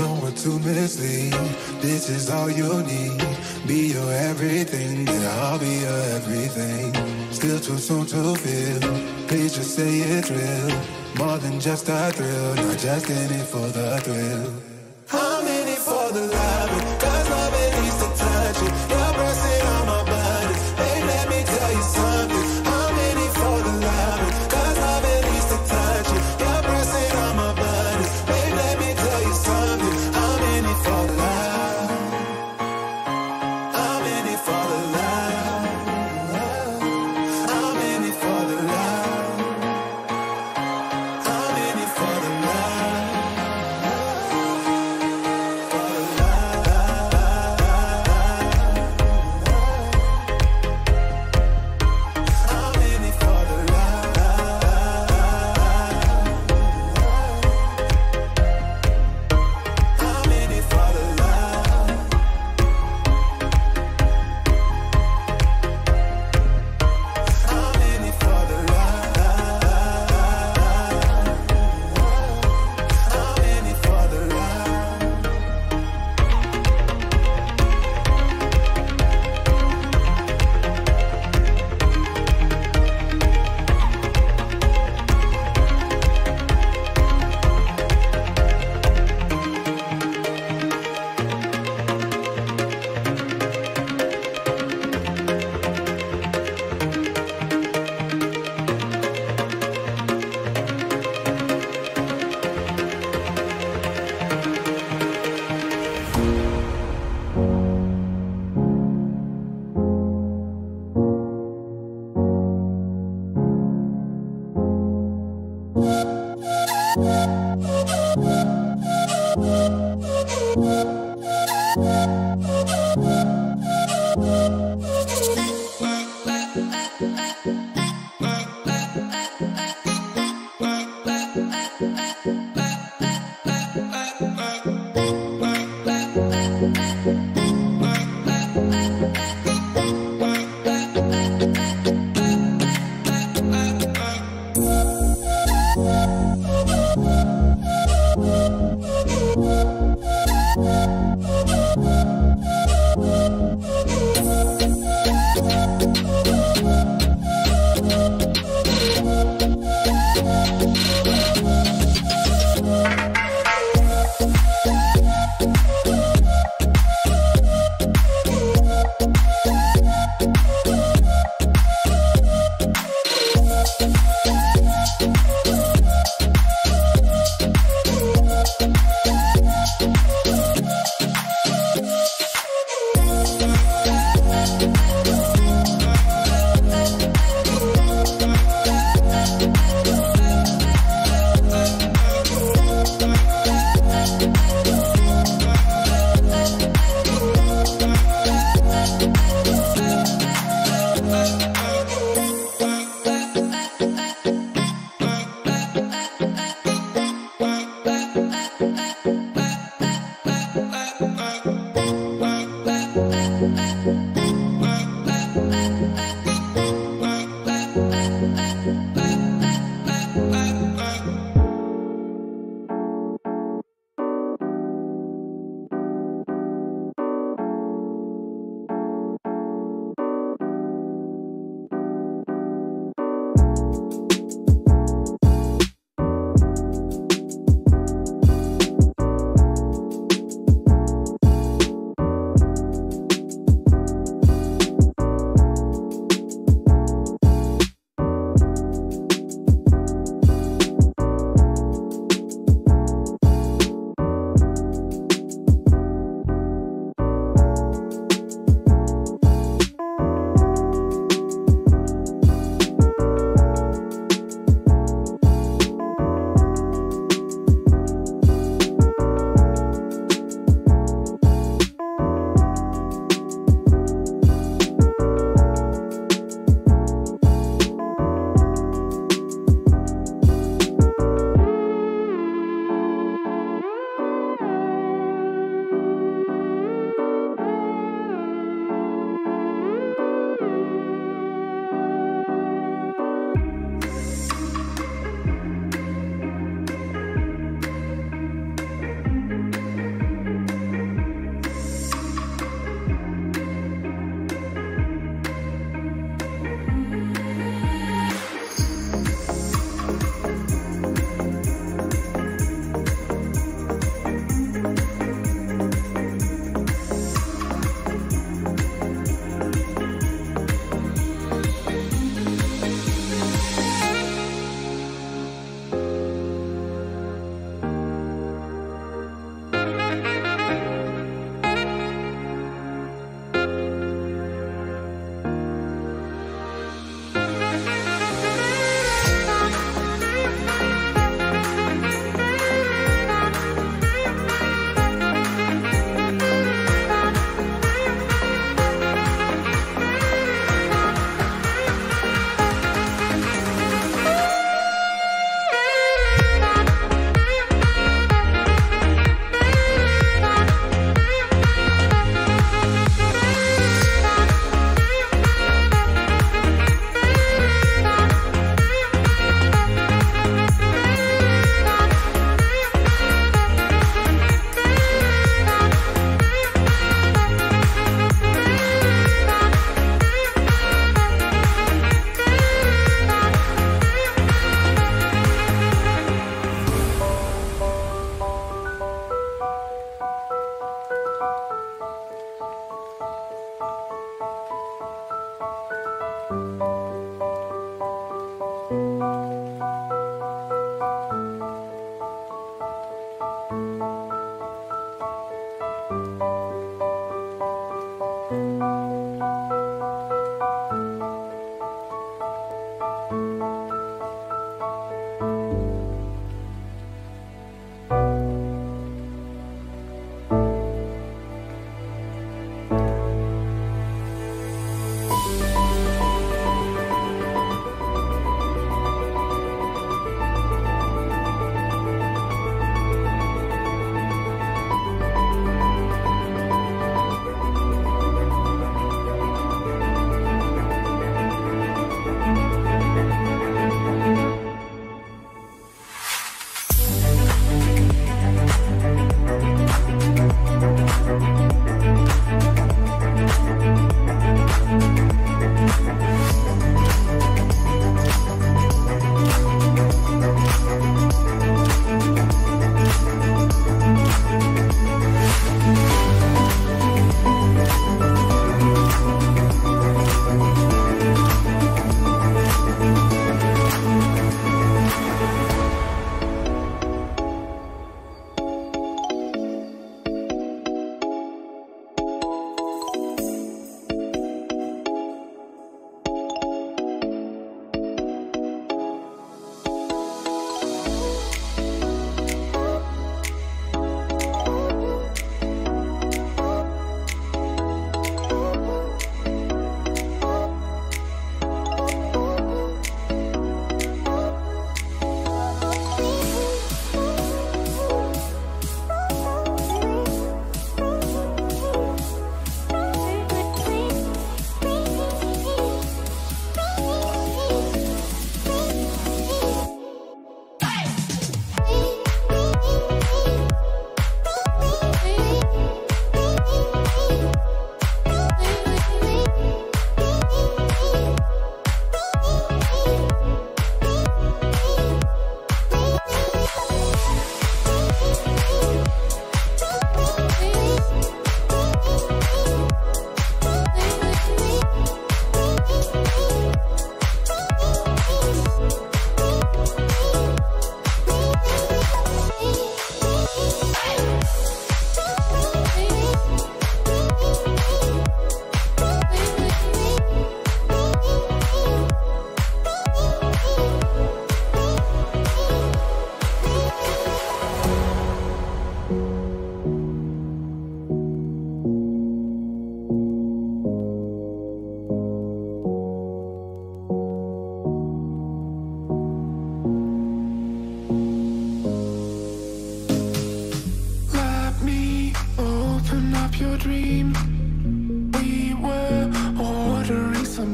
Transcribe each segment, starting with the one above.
don't want to mislead. This is all you need. Be your everything, yeah, I'll be your everything. Still too soon to feel. Please just say it's real. More than just a thrill, not just in it for the thrill. I'm in it for the love, cause love it needs to touch it. You're pressing on my body. Babe, let me tell you something. I'm in it for the love, cause love it needs to touch it. You're pressing on my body. Babe, let me tell you something. I'm in it for the love. I'm in it for the love. I'm in it for the love. I'm in it for the love.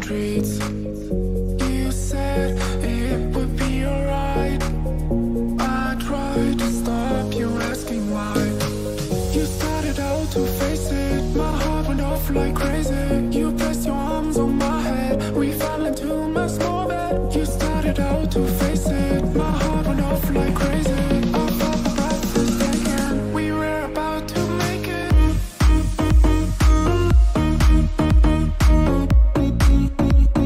streets. You said it would be alright. I tried to stop you asking why. You started out to face it. My heart went off like crazy. You pressed your arms on my head. We fell into my small bed. You started out to face it. My heart went off like crazy. I felt my breath was taken. We were about to make it.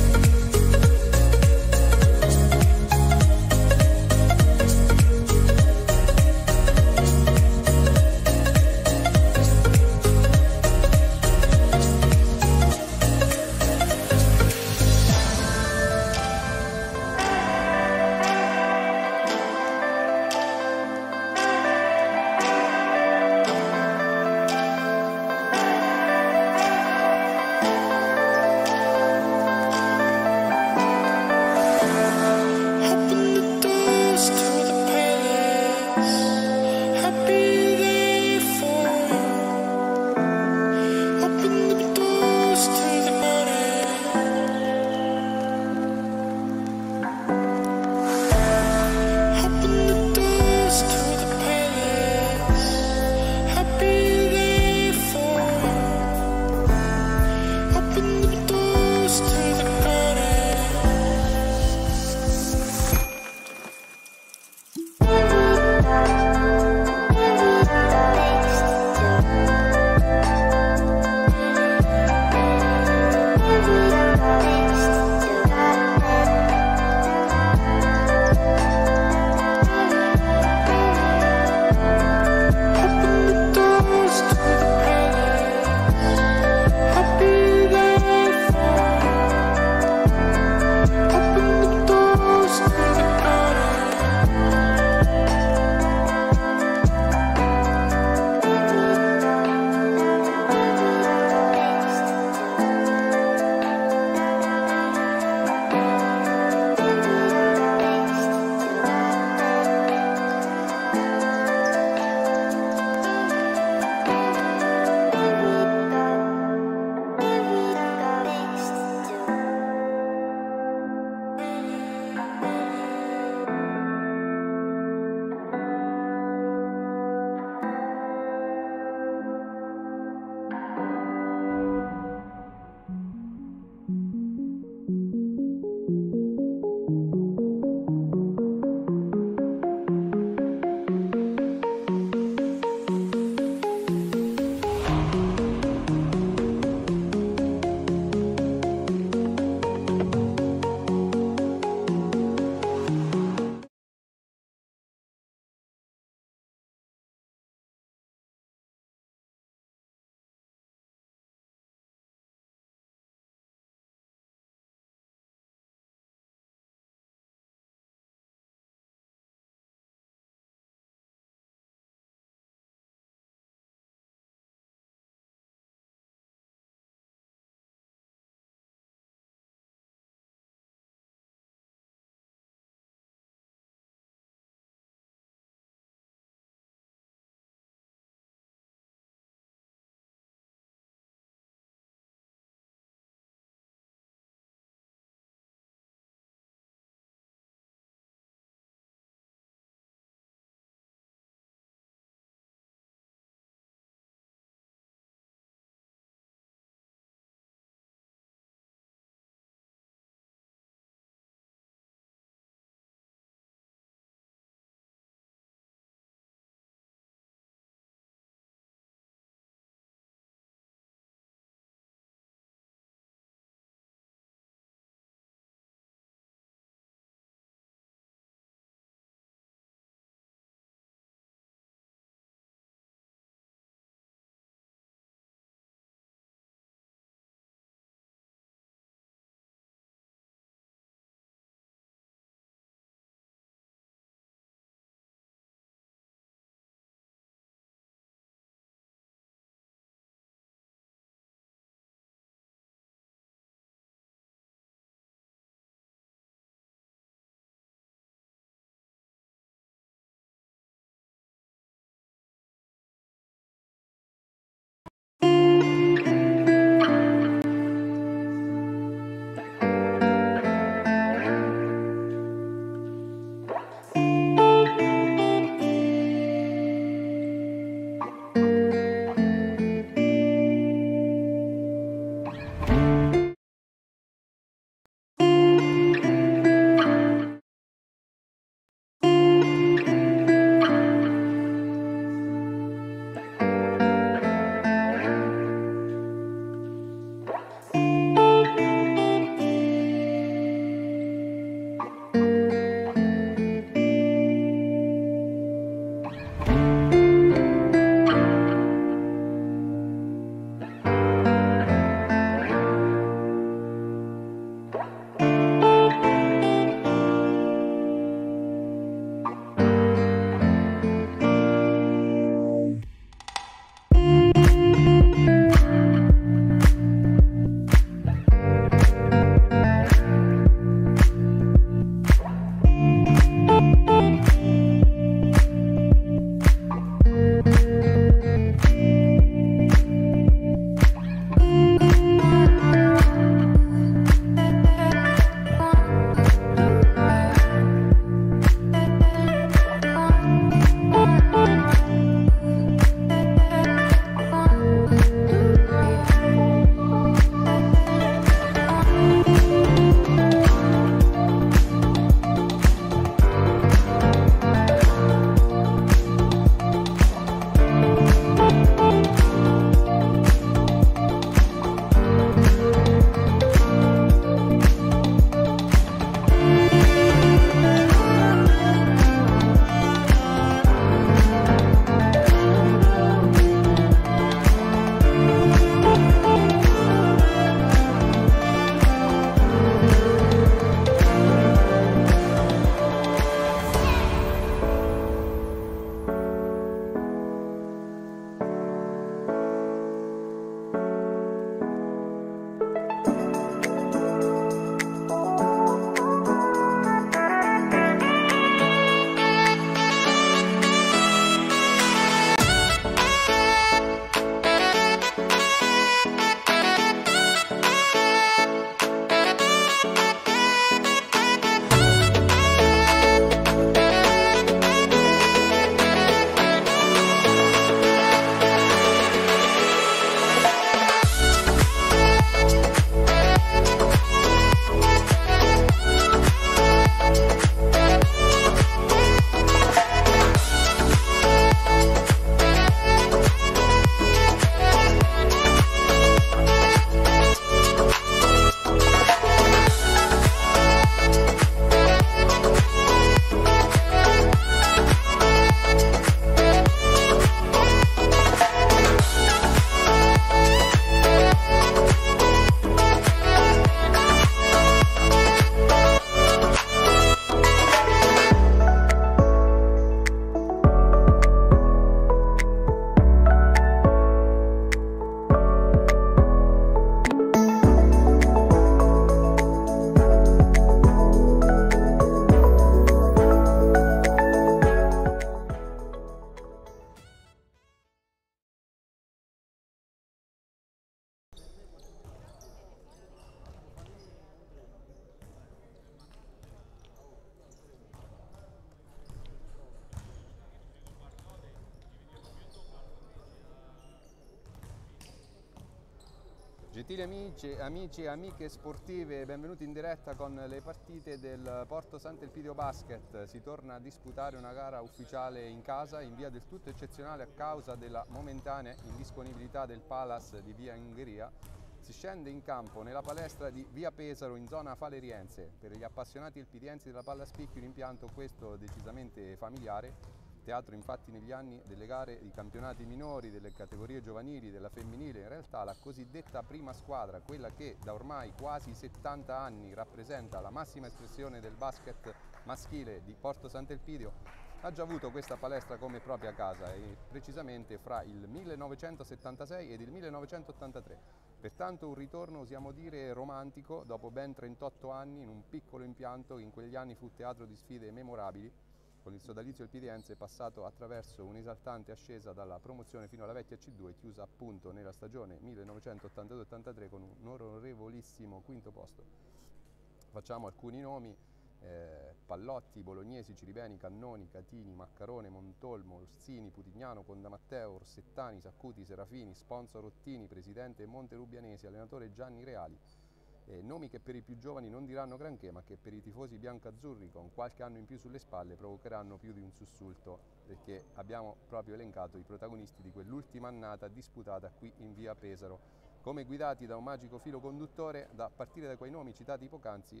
Gentili amici e amiche sportive, benvenuti in diretta con le partite del Porto Sant'Elpidio Basket. Si torna a disputare una gara ufficiale in casa in via del tutto eccezionale a causa della momentanea indisponibilità del Palace di via Ungheria. Si scende in campo nella palestra di via Pesaro in zona faleriense. Per gli appassionati elpidiensi della palla a spicchio, un impianto questo decisamente familiare. Teatro infatti negli anni delle gare di campionati minori, delle categorie giovanili, della femminile, in realtà la cosiddetta prima squadra, quella che da ormai quasi 70 anni rappresenta la massima espressione del basket maschile di Porto Sant'Elpidio, ha già avuto questa palestra come propria casa e precisamente fra il 1976 ed il 1983. Pertanto un ritorno, osiamo dire, romantico dopo ben 38 anni in un piccolo impianto che in quegli anni fu teatro di sfide memorabili. Con il sodalizio elpidiense è passato attraverso un'esaltante ascesa dalla promozione fino alla vecchia C2, chiusa appunto nella stagione 1982-83 con un onorevolissimo quinto posto. Facciamo alcuni nomi: Pallotti, Bolognesi, Ciribeni, Cannoni, Catini, Maccarone, Montolmo, Orsini, Putignano, Condamatteo, Orsettani, Saccuti, Serafini, sponsor Ottini, presidente Monterubianesi, allenatore Gianni Reali. Nomi che per i più giovani non diranno granché, ma che per i tifosi biancazzurri con qualche anno in più sulle spalle provocheranno più di un sussulto, perché abbiamo proprio elencato i protagonisti di quell'ultima annata disputata qui in via Pesaro, come guidati da un magico filo conduttore, da partire da quei nomi citati poc'anzi,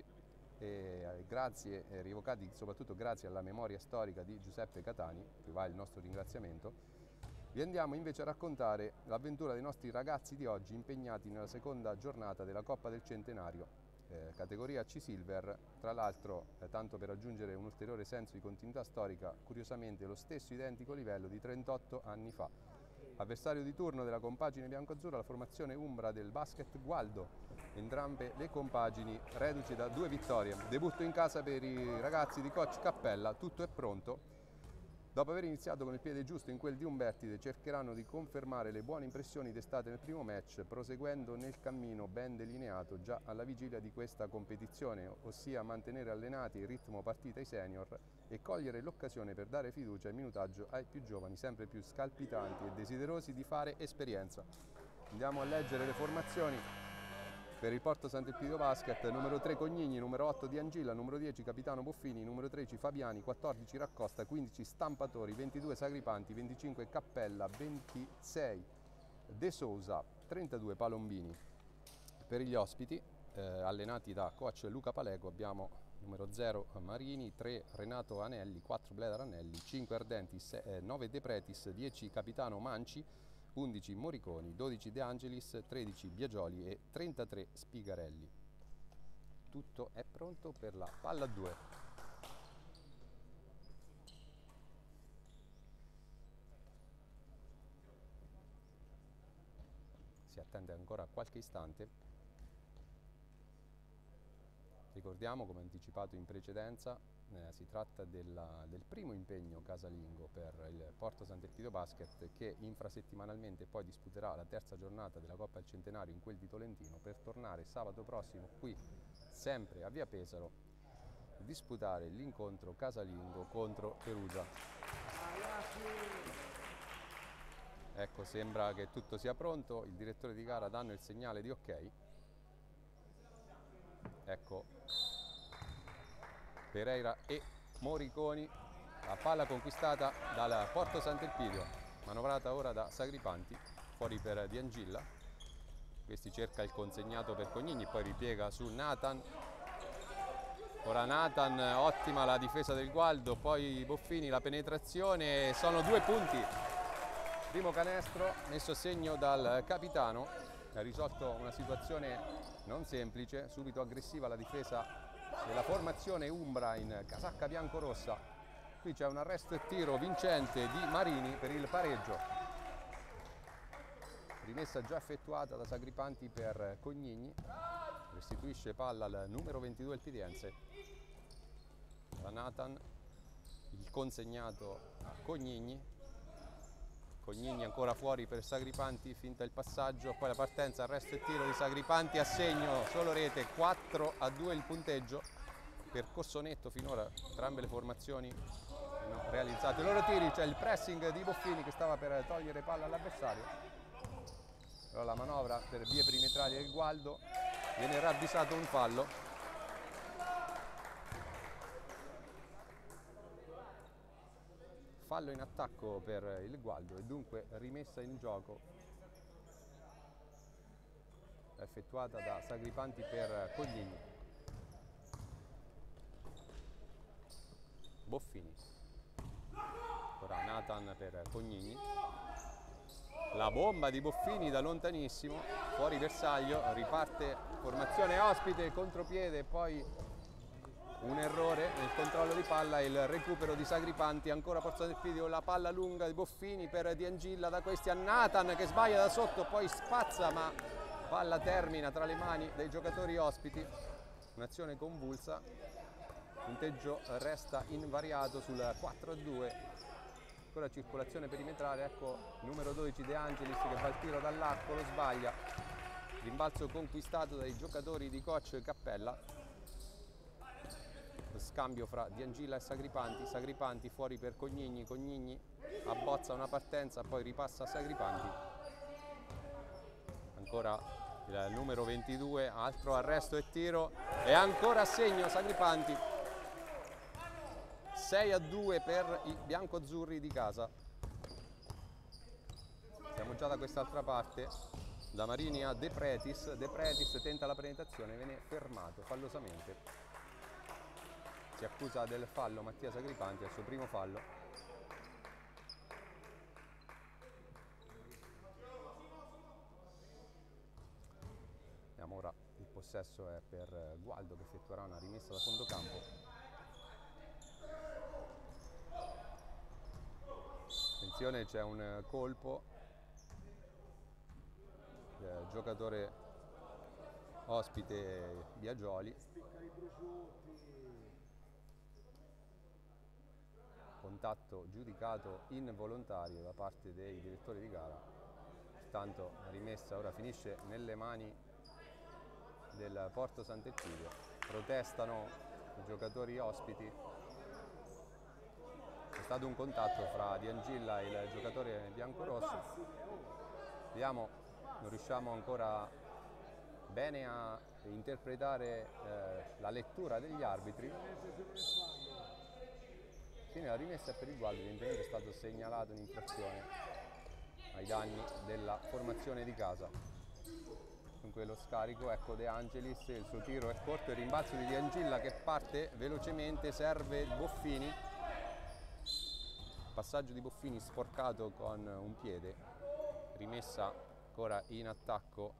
rievocati soprattutto grazie alla memoria storica di Giuseppe Catani, che va il nostro ringraziamento. Vi andiamo invece a raccontare l'avventura dei nostri ragazzi di oggi impegnati nella seconda giornata della Coppa del Centenario, categoria C-Silver, tra l'altro tanto per aggiungere un ulteriore senso di continuità storica, curiosamente lo stesso identico livello di 38 anni fa. Avversario di turno della compagine bianco-azzurra, la formazione umbra del basket Gualdo, entrambe le compagini reduci da 2 vittorie. Debutto in casa per i ragazzi di coach Cappella, tutto è pronto. Dopo aver iniziato con il piede giusto in quel di Umbertide, cercheranno di confermare le buone impressioni destate nel primo match, proseguendo nel cammino ben delineato già alla vigilia di questa competizione, ossia mantenere allenati il ritmo partita ai senior e cogliere l'occasione per dare fiducia e minutaggio ai più giovani, sempre più scalpitanti e desiderosi di fare esperienza. Andiamo a leggere le formazioni. Per il Porto Sant'Elpidio Basket, numero 3 Cognigni, numero 8 Di Angilla, numero 10 Capitano Boffini, numero 13 Fabiani, 14 Raccosta, 15 Stampatori, 22 Sagripanti, 25 Cappella, 26 De Sousa, 32 Palombini. Per gli ospiti, allenati da coach Luca Palego, abbiamo numero 0 Marini, 3 Renato Anelli, 4 Bleda Anelli, 5 Ardenti, 9 De Pretis, 10 Capitano Manci, 11 Moriconi, 12 De Angelis, 13 Biagioli e 33 Spigarelli. Tutto è pronto per la palla 2. Si attende ancora qualche istante. Ricordiamo, come anticipato in precedenza, si tratta del primo impegno casalingo per il Porto Sant'Elpidio Basket, che infrasettimanalmente poi disputerà la terza giornata della Coppa del Centenario in quel di Tolentino, per tornare sabato prossimo qui, sempre a via Pesaro, a disputare l'incontro casalingo contro Perugia. Ecco, sembra che tutto sia pronto, il direttore di gara danno il segnale di ok. Ecco Pereira e Moriconi, la palla conquistata dal Porto Sant'Elpidio, manovrata ora da Sagripanti, fuori per Di Angilla. Questi cerca il consegnato per Cognigni, poi ripiega su Nathan. Ora Nathan, ottima la difesa del Gualdo, poi Boffini, la penetrazione, sono 2 punti. Primo canestro messo a segno dal capitano, ha risolto una situazione non semplice, subito aggressiva la difesa della formazione umbra in casacca bianco-rossa. Qui c'è un arresto e tiro vincente di Marini per il pareggio. Rimessa già effettuata da Sagripanti per Cognigni, restituisce palla al numero 22 elpidiense. Da Nathan, il consegnato a Cognigni. Cognigni ancora fuori per Sagripanti, finta il passaggio, poi la partenza, arresto e tiro di Sagripanti, a segno, solo rete, 4-2 il punteggio per Cossonetto. Finora entrambe le formazioni hanno realizzato i loro tiri, c'è il pressing di Boffini che stava per togliere palla all'avversario. però la manovra per vie perimetrali del Gualdo, viene ravvisato un fallo. Fallo in attacco per il Gualdo e dunque rimessa in gioco effettuata da Sagripanti per Cognini. Boffini, ora Nathan per Cognini, la bomba di Boffini da lontanissimo, fuori bersaglio, riparte formazione ospite, contropiede, poi un errore nel controllo di palla, il recupero di Sagripanti, ancora Porto Sant'Elpidio, la palla lunga di Boffini per Di Angilla, da questi a Nathan che sbaglia da sotto, poi spazza ma palla termina tra le mani dei giocatori ospiti, un'azione convulsa. Il punteggio resta invariato sul 4-2, ancora circolazione perimetrale, ecco numero 12 De Angelis che va al tiro dall'arco, lo sbaglia, rimbalzo conquistato dai giocatori di coach Cappella, lo scambio fra Di Angilla e Sagripanti, Sagripanti fuori per Cognini, Cognini abbozza una partenza, poi ripassa a Sagripanti, ancora il numero 22, altro arresto e tiro e ancora a segno Sagripanti. 6-2 per i biancoazzurri di casa. Siamo già da quest'altra parte, da Marini a De Pretis tenta la penetrazione, viene fermato fallosamente. Si accusa del fallo Mattia Sagripanti, al suo primo fallo. Vediamo ora, il possesso è per Gualdo che effettuerà una rimessa da fondo campo. Attenzione, c'è un colpo, il giocatore ospite Biagioli, contatto giudicato involontario da parte dei direttori di gara, pertanto la rimessa ora finisce nelle mani del Porto Sant'Elpidio, protestano i giocatori ospiti. C'è stato un contatto fra Di Angilla e il giocatore biancorosso, vediamo, non riusciamo ancora bene a interpretare la lettura degli arbitri. Fine la rimessa per il Gualdo, evidentemente è stato segnalato un'infrazione ai danni della formazione di casa. Dunque lo scarico, ecco De Angelis, il suo tiro è corto, il rimbalzo di Di Angilla che parte velocemente, serve Boffini. Passaggio di Boffini sporcato con un piede, rimessa ancora in attacco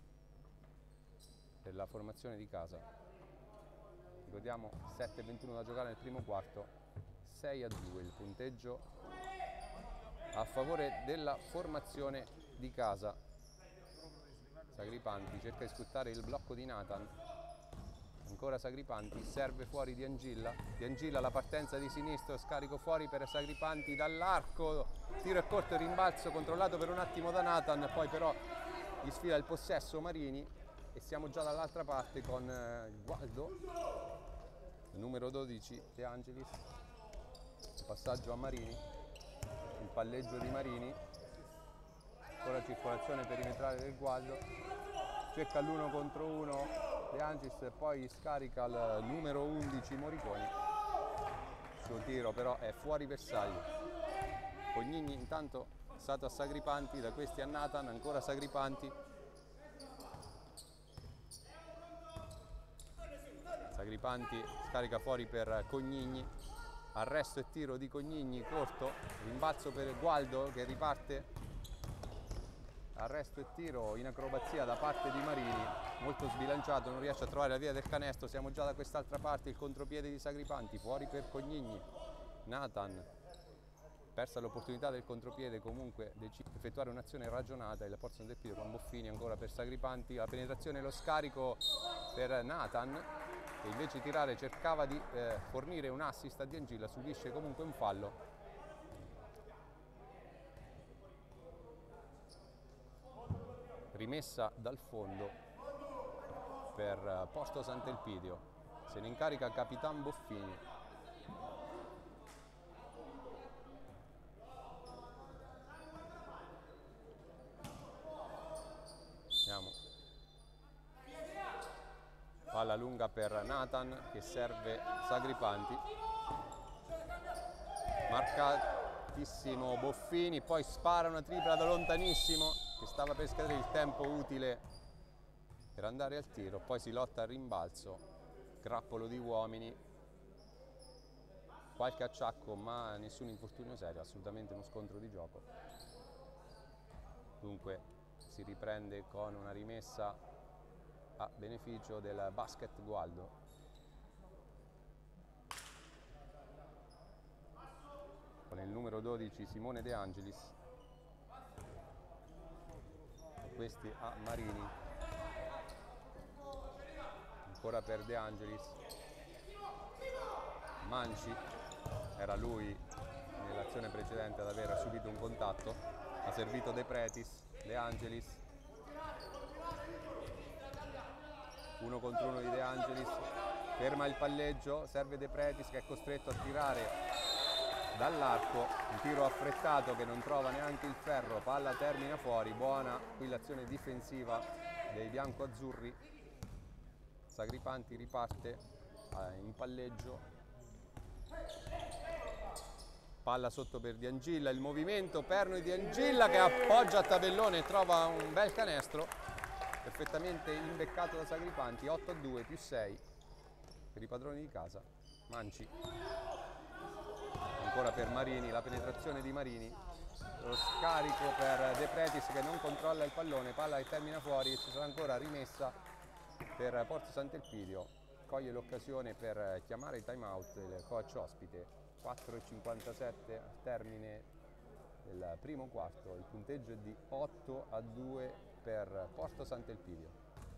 per la formazione di casa. Ricordiamo 7:21 da giocare nel primo quarto, 6-2 il punteggio a favore della formazione di casa. Sagripanti cerca di sfruttare il blocco di Nathan, ancora Sagripanti, serve fuori Di Angilla, Di Angilla la partenza di sinistro, scarico fuori per Sagripanti dall'arco, tiro è corto, rimbalzo controllato per un attimo da Nathan, poi però gli sfila il possesso Marini e siamo già dall'altra parte con il Gualdo, il numero 12 De Angelis, il passaggio a Marini, il palleggio di Marini, ancora circolazione perimetrale del Gualdo, cerca l'1 contro 1 De Angelis e poi scarica il numero 11 Moriconi, il suo tiro però è fuori bersaglio. Cognini intanto è stato a Sagripanti, da questi a Nathan, ancora Sagripanti, Sagripanti scarica fuori per Cognini, arresto e tiro di Cognini corto, rimbalzo per Gualdo che riparte, arresto e tiro in acrobazia da parte di Marini, molto sbilanciato, non riesce a trovare la via del canestro. Siamo già da quest'altra parte, il contropiede di Sagripanti, fuori per Cognini. Nathan, persa l'opportunità del contropiede, comunque decide di effettuare un'azione ragionata, il Porto Sant'Elpidio con Boffini, ancora per Sagripanti, la penetrazione e lo scarico per Nathan, che invece di tirare cercava di fornire un assist a Di Angilla, subisce comunque un fallo. Rimessa dal fondo per Porto Sant'Elpidio, se ne incarica Capitan Boffini. Palla lunga per Nathan che serve Sagripanti. Marcatissimo Boffini, poi spara una tripla da lontanissimo che stava per scadere il tempo utile per andare al tiro. Poi si lotta al rimbalzo, grappolo di uomini, qualche acciacco ma nessun infortunio serio, assolutamente uno scontro di gioco. Dunque si riprende con una rimessa a beneficio del Basket Gualdo. Con il numero 12 Simone De Angelis, questi a Marini, ancora per De Angelis, Manci, era lui nell'azione precedente ad aver subito un contatto, ha servito De Pretis, De Angelis, 1 contro 1 di De Angelis, ferma il palleggio, serve De Pretis che è costretto a tirare dall'arco, un tiro affrettato che non trova neanche il ferro, palla termina fuori, buona qui l'azione difensiva dei bianco-azzurri. Sagripanti riparte in palleggio, palla sotto per Di Angilla, il movimento perno di Di Angilla che appoggia a tabellone e trova un bel canestro, perfettamente imbeccato da Sagripanti. 8-2 più 6 per i padroni di casa. Manci, ancora per Marini, la penetrazione di Marini, lo scarico per De Pretis che non controlla il pallone, palla che termina fuori e ci sarà ancora rimessa per Porto Sant'Elpidio. Coglie l'occasione per chiamare il time out il coach ospite. 4:57 al termine del primo quarto, il punteggio è di 8-2 per Porto Sant'Elpidio.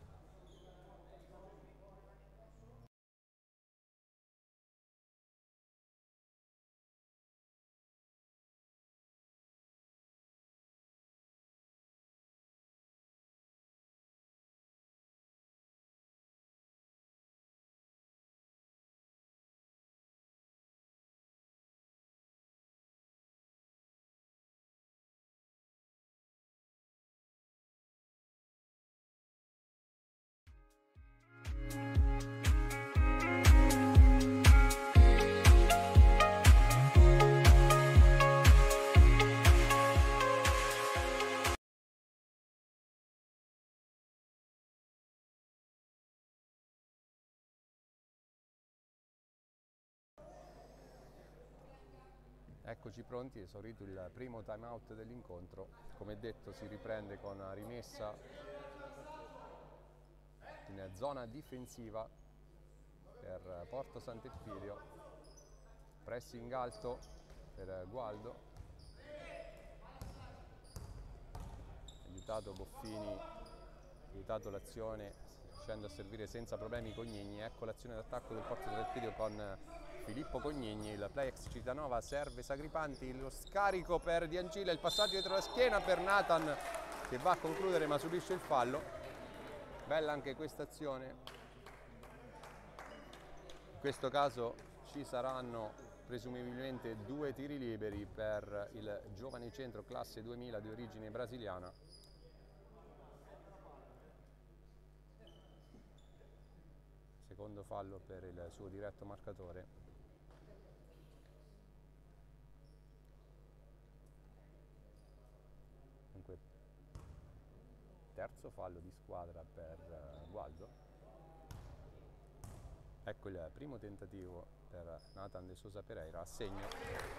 Eccoci pronti, esaurito il primo time out dell'incontro. Come detto si riprende con una rimessa in zona difensiva per Porto Sant'Elpidio, pressing alto per Gualdo, aiutato Boffini, aiutato l'azione riuscendo a servire senza problemi Cognigni. Ecco l'azione d'attacco del Porto Sant'Elpidio con Filippo Cognigni, il play ex Citanova, serve Sagripanti, lo scarico per Di Angilla, il passaggio dietro la schiena per Nathan che va a concludere ma subisce il fallo. Bella anche questa azione. In questo caso ci saranno presumibilmente 2 tiri liberi per il giovane centro classe 2000 di origine brasiliana. Secondo fallo per il suo diretto marcatore. Dunque, terzo fallo di squadra per Gualdo. Ecco il primo tentativo per Nathan De Sousa Pereira, a segno.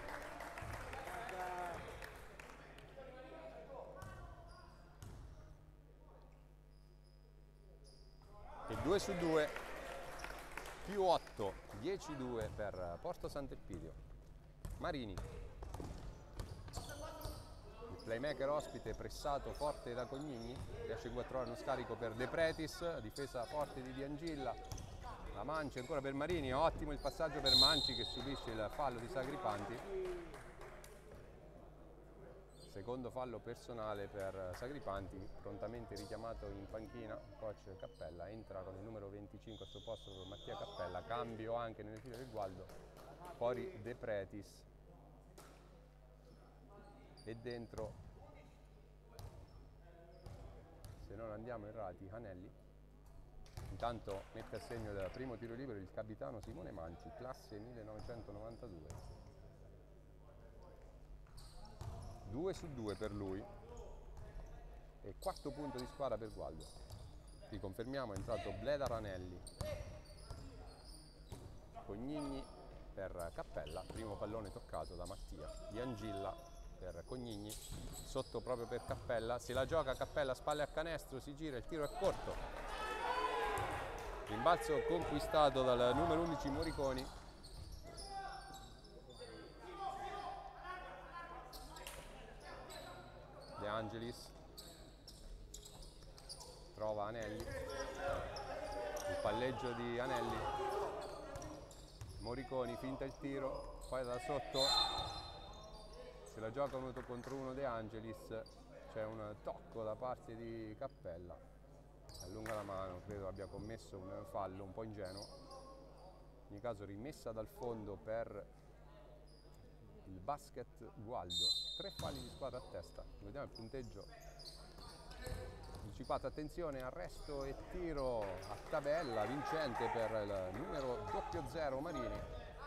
E 2 su 2, più 8, 10-2 per Porto Sant'Elpidio. Marini, il playmaker ospite pressato forte da Cognigni, riesce a trovare uno scarico per De Pretis, difesa forte di Di Angilla, la Manci ancora per Marini, ottimo il passaggio per Manci che subisce il fallo di Sagripanti. Secondo fallo personale per Sagripanti, prontamente richiamato in panchina coach Cappella, entra con il numero 25 al suo posto Mattia Cappella, cambio anche nel tiro del Gualdo, fuori De Pretis e dentro, se non andiamo errati, Anelli. Intanto mette a segno il primo tiro libero il capitano Simone Manci, classe 1992. 2 su 2 per lui e quarto punto di squadra per Gualdo. Riconfermiamo, è entrato Bleda Ranelli, Cognigni per Cappella, primo pallone toccato da Mattia, Di Angilla per Cognigni, sotto proprio per Cappella, se la gioca Cappella, spalle a canestro, si gira, il tiro è corto. Rimbalzo conquistato dal numero 11 Moriconi. De Angelis trova Anelli, il palleggio di Anelli, Moriconi finta il tiro, poi da sotto se la gioca uno contro uno De Angelis, c'è un tocco da parte di Cappella, allunga la mano, credo abbia commesso un fallo un po' ingenuo. In ogni caso rimessa dal fondo per il basket Gualdo, 3 falli di squadra a testa. Vediamo il punteggio. 14, attenzione, arresto e tiro a tabella vincente per il numero 00 Marini.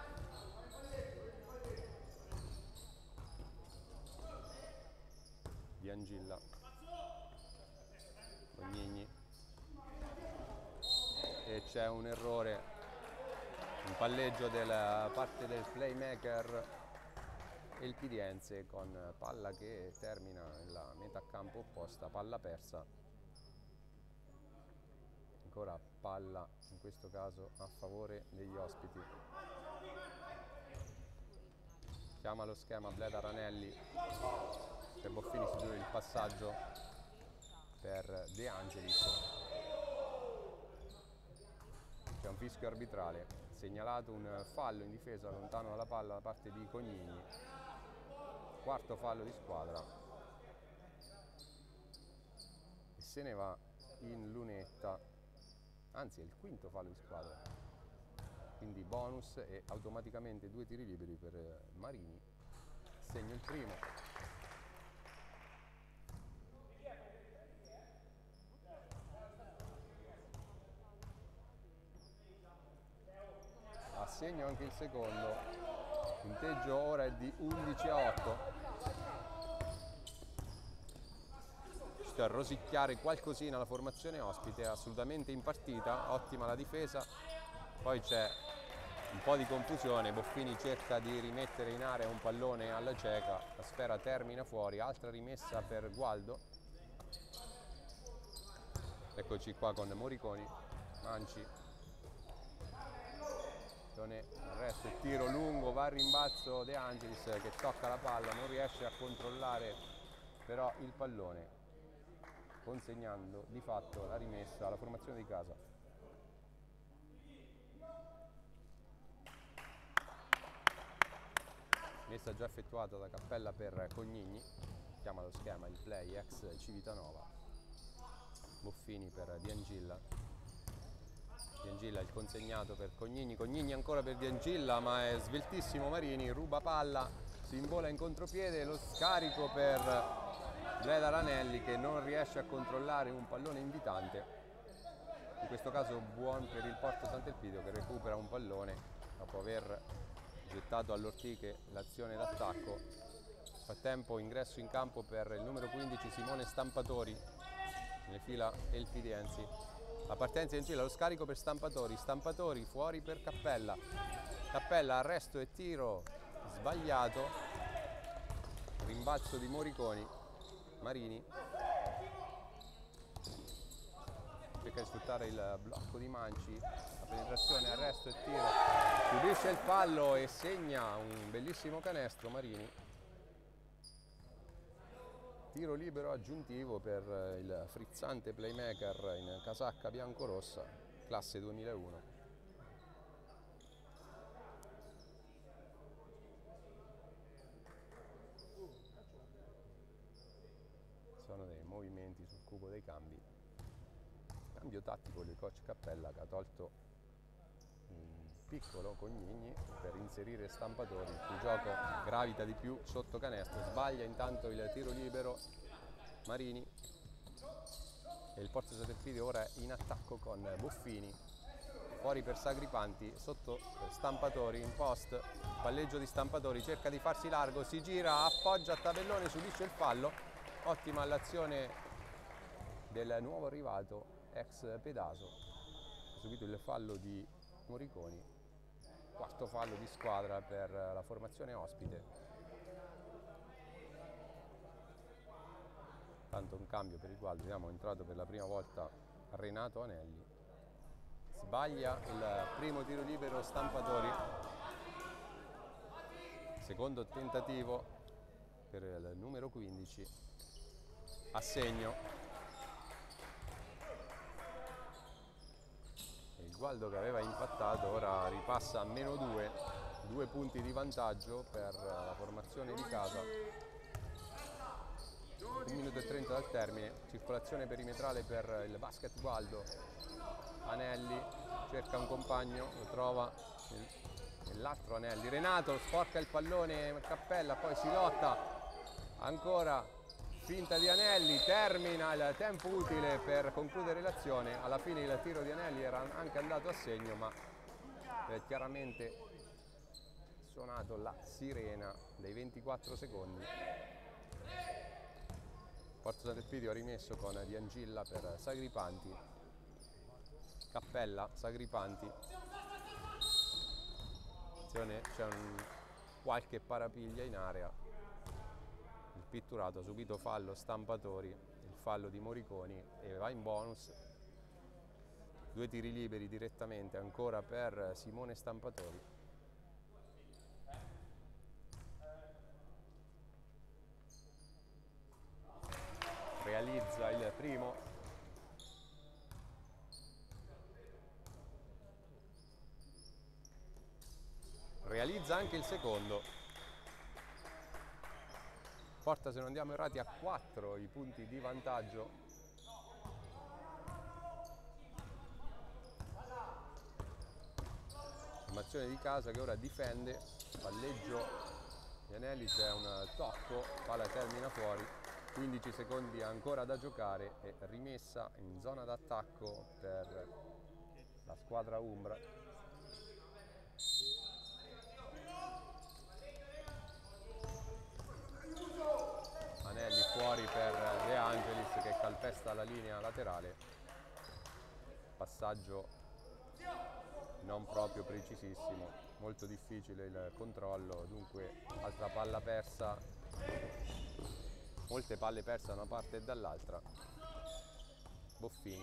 Di Angilla, Cognigni, e c'è un errore, un palleggio della parte del playmaker Elpidiense con palla che termina nella metà campo opposta, palla persa. Ancora palla, in questo caso a favore degli ospiti. Chiama lo schema Bleda Ranelli, per Boffini si dura il passaggio per De Angelis. C'è un fischio arbitrale, segnalato un fallo in difesa lontano dalla palla da parte di Cognigni. Quarto fallo di squadra e se ne va in lunetta, anzi è il quinto fallo di squadra, quindi bonus e automaticamente 2 tiri liberi per Marini. Segna il primo. A segno anche il secondo. Il punteggio ora è di 11-8. Giusto a rosicchiare qualcosina la formazione ospite, assolutamente in partita, ottima la difesa. Poi c'è un po' di confusione, Boffini cerca di rimettere in area un pallone alla cieca, la sfera termina fuori, altra rimessa per Gualdo. Eccoci qua con Moriconi, Manci. Arresto e tiro lungo, va al rimbalzo De Angelis che tocca la palla, non riesce a controllare però il pallone, consegnando di fatto la rimessa alla formazione di casa. Messa già effettuata da Cappella per Cognigni, chiama lo schema il play ex Civitanova. Boffini per Di Angilla. Di Angilla il consegnato per Cognigni, Cognigni ancora per Di Angilla, ma è sveltissimo Marini, ruba palla, si invola in contropiede, lo scarico per Bleda Ranelli che non riesce a controllare un pallone invitante. In questo caso buon per il Porto Sant'Elpidio che recupera un pallone dopo aver gettato all'ortiche l'azione d'attacco. Nel frattempo ingresso in campo per il numero 15 Simone Stampatori nelle fila elpidiensi. La partenza in fila, lo scarico per Stampatori, Stampatori fuori per Cappella, Cappella arresto e tiro sbagliato, rimbalzo di Moriconi, Marini cerca di sfruttare il blocco di Manci, la penetrazione, arresto e tiro, chiudisce il fallo e segna un bellissimo canestro Marini. Tiro libero aggiuntivo per il frizzante playmaker in casacca biancorossa, classe 2001. Sono dei movimenti sul cubo dei cambi. Cambio tattico del coach Cappella che ha tolto un piccolo Cognigni per inserire Stampatori, il cui gioco gravita di più sotto canestro. Sbaglia intanto il tiro libero Marini e il Porto Sant'Elpidio ora è in attacco con Boffini, fuori per Sagripanti, sotto Stampatori in post, palleggio di Stampatori, cerca di farsi largo, si gira, appoggia a tabellone, subisce il fallo. Ottima l'azione del nuovo arrivato ex Pedaso, ha subito il fallo di Moriconi, quarto fallo di squadra per la formazione ospite. Tanto un cambio per il Gualdo, vediamo, è entrato per la prima volta Renato Anelli, sbaglia il primo tiro libero Stampatori, secondo tentativo per il numero 15, a segno. Il Gualdo che aveva impattato ora ripassa a -2, 2 punti di vantaggio per la formazione di casa. 1 minuto e 30 dal termine, circolazione perimetrale per il basket Gualdo. Anelli cerca un compagno, lo trova nell'altro Anelli. Renato sporca il pallone, Cappella, poi si lotta ancora, finta di Anelli, termina il tempo utile per concludere l'azione. Alla fine il tiro di Anelli era anche andato a segno, ma chiaramente suonato la sirena dei 24 secondi. Porto Sant'Elpidio ha rimesso con Di Angilla per Sagripanti, Cappella, Sagripanti. Attenzione, c'è qualche parapiglia in area. Il pitturato ha subito fallo Stampatori, il fallo di Moriconi e va in bonus. 2 tiri liberi direttamente ancora per Simone Stampatori. Realizza il primo, realizza anche il secondo, porta, se non andiamo errati, a 4 i punti di vantaggio. Formazione di casa che ora difende, palleggio di Anelli, c'è un tocco, palla termina fuori. 15 secondi ancora da giocare e rimessa in zona d'attacco per la squadra umbra. Anelli fuori per De Angelis che calpesta la linea laterale. Passaggio non proprio precisissimo, molto difficile il controllo, dunque altra palla persa. Molte palle perse da una parte e dall'altra. Boffini.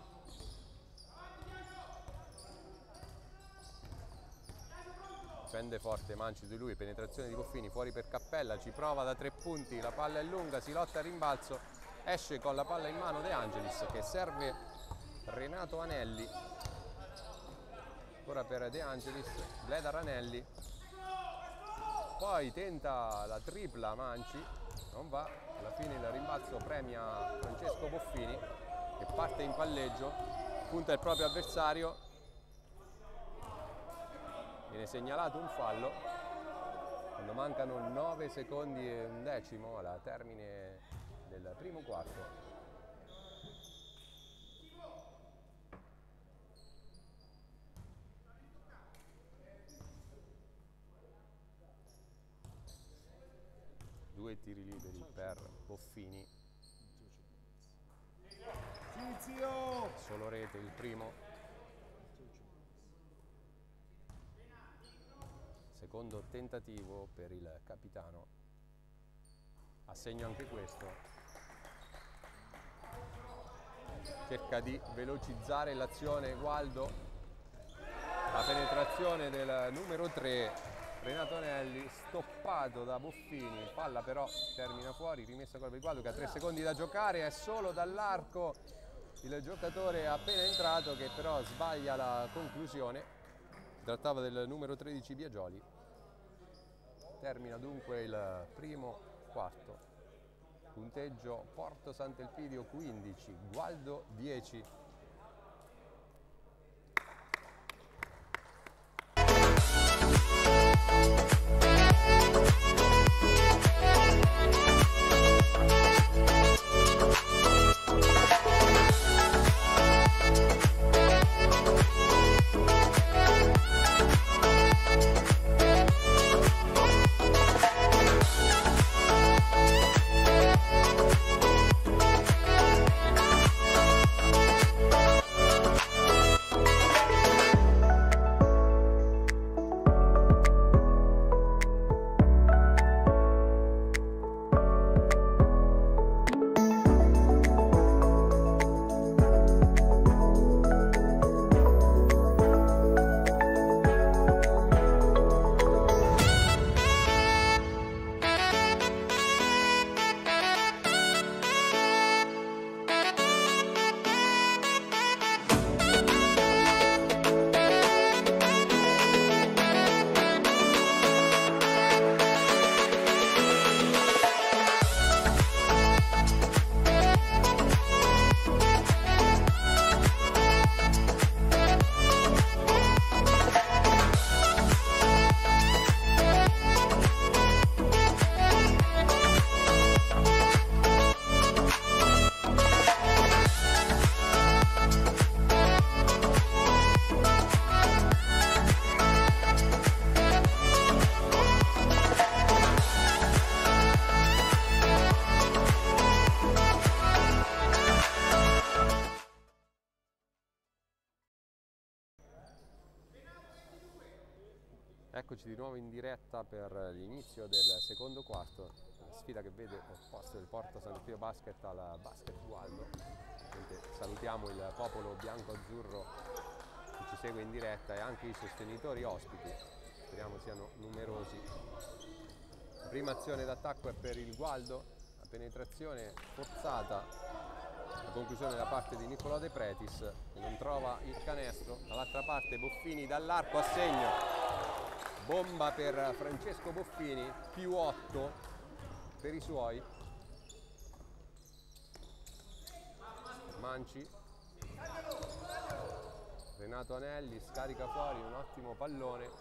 Difende forte Manci di lui, penetrazione di Boffini, fuori per Cappella, ci prova da 3 punti, la palla è lunga, si lotta al rimbalzo, esce con la palla in mano De Angelis che serve Renato Anelli. Ora per De Angelis, Bledar Anelli. Poi tenta la tripla Manci, non va, alla fine il rimbalzo premia Francesco Boffini che parte in palleggio, punta il proprio avversario, viene segnalato un fallo quando mancano 9 secondi e un decimo alla termine del primo quarto. Due tiri liberi per Boffini, solo rete il primo, secondo tentativo per il capitano, a segno anche questo, cerca di velocizzare l'azione Gualdo, la penetrazione del numero 3 Renato Anelli, stoppato da Boffini, palla però termina fuori, rimessa con il Gualdo che ha 3 secondi da giocare, è solo dall'arco il giocatore appena entrato che però sbaglia la conclusione. Si trattava del numero 13 Biagioli. Termina dunque il primo quarto, punteggio Porto Sant'Elpidio 15, Gualdo 10. Eccoci di nuovo in diretta per l'inizio del secondo quarto, la sfida che vede opposto il Porto Sant'Elpidio Basket al Basket Gualdo. Salutiamo il popolo bianco-azzurro che ci segue in diretta e anche i sostenitori ospiti, speriamo siano numerosi. La prima azione d'attacco è per il Gualdo, la penetrazione forzata, la conclusione da parte di Nicolò De Pretis che non trova il canestro, dall'altra parte Boffini dall'arco a segno. Bomba per Francesco Boffini, più 8 per i suoi. Manci, Renato Anelli scarica fuori un ottimo pallone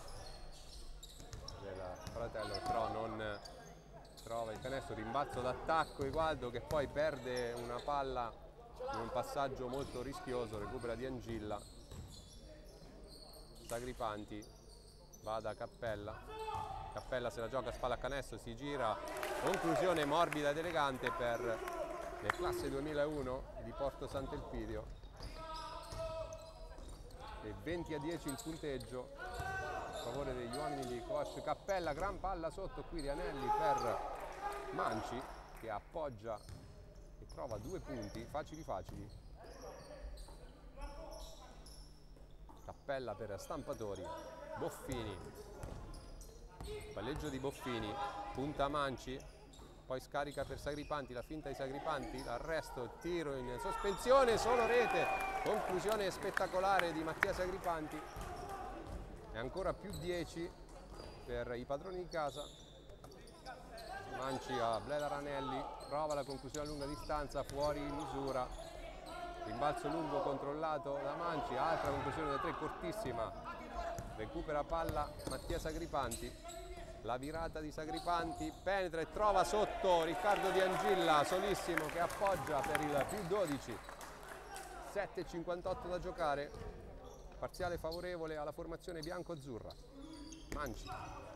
del fratello, però non trova il canestro. Rimbalzo d'attacco di Gualdo che poi perde una palla in un passaggio molto rischioso, recupera di Angilla. Sagripanti va da Cappella, Cappella se la gioca a spalla a canestro, si gira, conclusione morbida ed elegante per le classe 2001 di Porto Sant'Elpidio. E 20-10 il punteggio a favore degli uomini di coach Cappella. Gran palla sotto qui di Anelli per Manci che appoggia e trova 2 punti facili. Cappella per Stampatori, Boffini, palleggio di Boffini, punta Manci, poi scarica per Sagripanti, la finta di Sagripanti, l'arresto, tiro in sospensione, solo rete, conclusione spettacolare di Mattia Sagripanti. E ancora più 10 per i padroni di casa. Manci a Bleda Ranelli, prova la conclusione a lunga distanza, fuori misura, rimbalzo lungo controllato da Manci, altra conclusione da 3 cortissima, recupera palla Mattia Sagripanti, la virata di Sagripanti, penetra e trova sotto Riccardo Di Angilla, solissimo, che appoggia per il più 12, 7:58 da giocare, parziale favorevole alla formazione bianco-azzurra. Manci,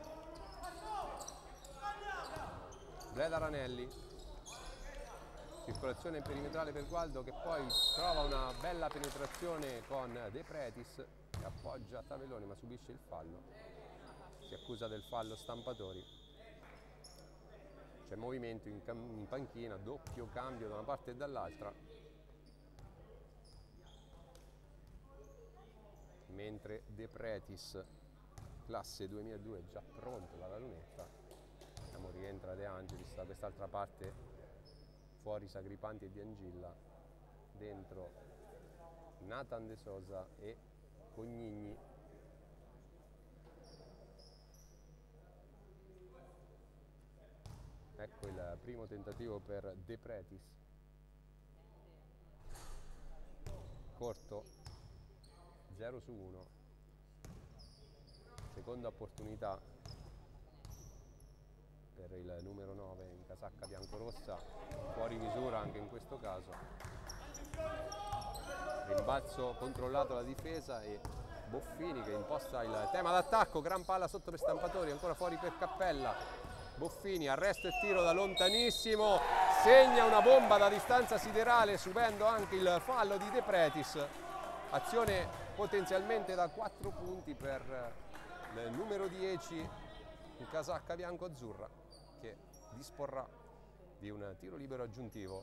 Bleda Ranelli, circolazione perimetrale per Gualdo che poi trova una bella penetrazione con De Pretis che appoggia Tavelloni ma subisce il fallo, si accusa del fallo Stampatori, c'è movimento in panchina, doppio cambio da una parte e dall'altra, mentre De Pretis classe 2002 già pronto dalla lunetta. Rientra De Angelis da quest'altra parte, fuori Sagripanti e Di Angilla, dentro Nathan De Sosa e Cognigni. Ecco il primo tentativo per De Pretis, corto, 0-1, seconda opportunità per il numero 9 in casacca biancorossa, fuori misura anche in questo caso. Rimbalzo controllato la difesa e Boffini che imposta il tema d'attacco, gran palla sotto per Stampatori, ancora fuori per Cappella. Boffini, arresto e tiro da lontanissimo, segna una bomba da distanza siderale subendo anche il fallo di De Pretis. Azione potenzialmente da 4 punti per il numero 10 in casacca bianco-azzurra, che disporrà di un tiro libero aggiuntivo.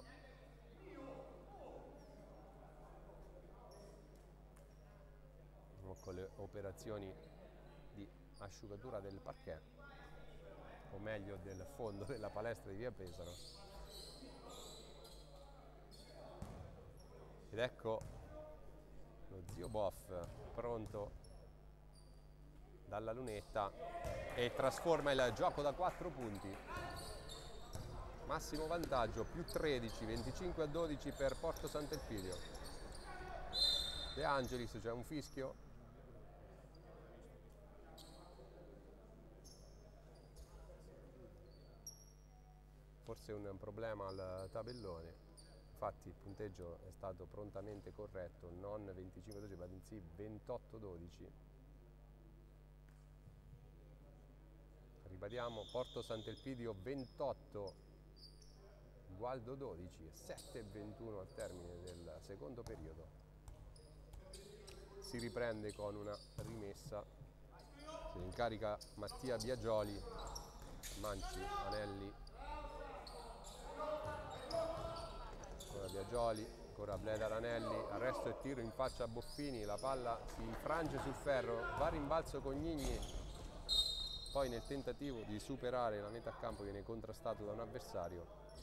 Con le operazioni di asciugatura del parquet, o meglio del fondo della palestra di via Pesaro. Ed ecco lo zio Boff pronto dalla lunetta e trasforma il gioco da 4 punti. Massimo vantaggio, più 13, 25-12 per Porto Sant'Elpidio. De Angelis, c'è un fischio. Forse un problema al tabellone, infatti il punteggio è stato prontamente corretto, non 25-12 ma bensì 28-12. Ribadiamo, Porto Sant'Elpidio 28, Gualdo 12, 7:21 al termine del secondo periodo. Si riprende con una rimessa, in carica Mattia Biagioli, Manci, Anelli, ancora Biagioli, ancora Bleda Ranelli, arresto e tiro in faccia a Boffini, la palla si infrange sul ferro, va a rimbalzo Cognigni, poi nel tentativo di superare la metà campo viene contrastato da un avversario,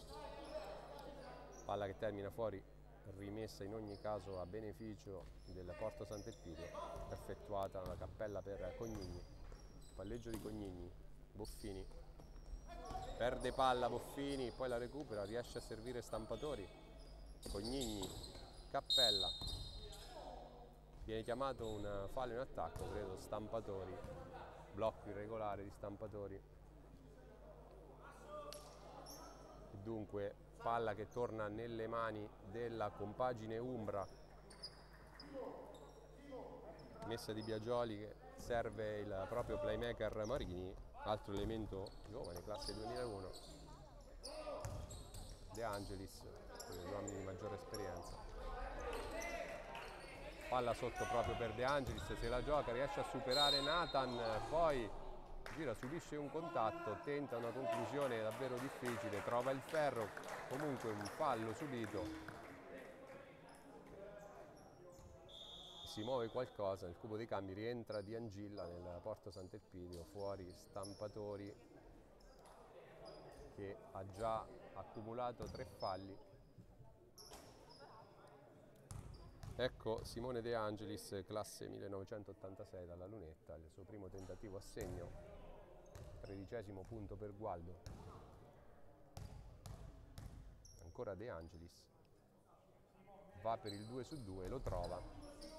palla che termina fuori, rimessa in ogni caso a beneficio del Porto Sant'Elpidio, effettuata la cappella per Cognigni, palleggio di Cognigni, Boffini, perde palla Boffini, poi la recupera, riesce a servire Stampatori, Cognigni, cappella, viene chiamato un fallo in attacco, credo Stampatori, blocco irregolare di Stampatori, e dunque palla che torna nelle mani della compagine Umbra, messa di Biagioli che serve il proprio playmaker Marini, altro elemento giovane, classe 2001, De Angelis, per gli uomini di maggiore esperienza. Palla sotto proprio per De Angelis, se la gioca, riesce a superare Nathan, poi gira, subisce un contatto, tenta una conclusione davvero difficile, trova il ferro, comunque un fallo subito. Si muove qualcosa, nel cubo dei cambi rientra Di Angilla nel Porto Sant'Elpidio, fuori Stampatori che ha già accumulato 3 falli. Ecco Simone De Angelis, classe 1986 dalla Lunetta, il suo primo tentativo a segno, 13° punto per Gualdo. Ancora De Angelis, va per il 2-2, lo trova.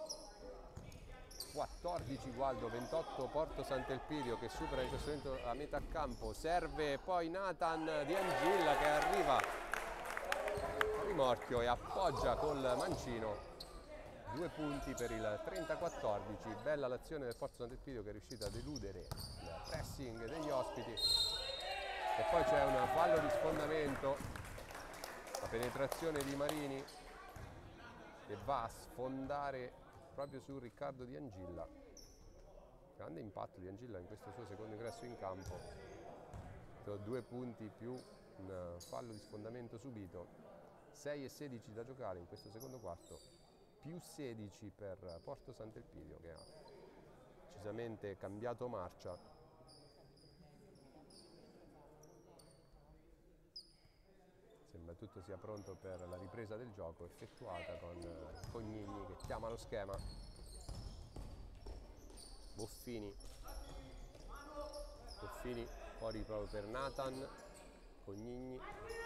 14 Gualdo, 28 Porto Sant'Elpidio che supera in questo momento a metà campo, serve poi Nathan Di Angilla che arriva a rimorchio e appoggia col mancino, 2 punti per il 30-14, bella l'azione del Porto Sant'Elpidio che è riuscita a deludere il pressing degli ospiti e poi c'è un fallo di sfondamento, la penetrazione di Marini che va a sfondare proprio su Riccardo Di Angilla, grande impatto di Angilla in questo suo secondo ingresso in campo, 2 punti più un fallo di sfondamento subito, 6:16 da giocare in questo secondo quarto, più 16 per Porto Sant'Elpidio che ha decisamente cambiato marcia. Sembra tutto sia pronto per la ripresa del gioco effettuata con Cognigni che chiama lo schema. Boffini fuori proprio per Nathan, Cognigni,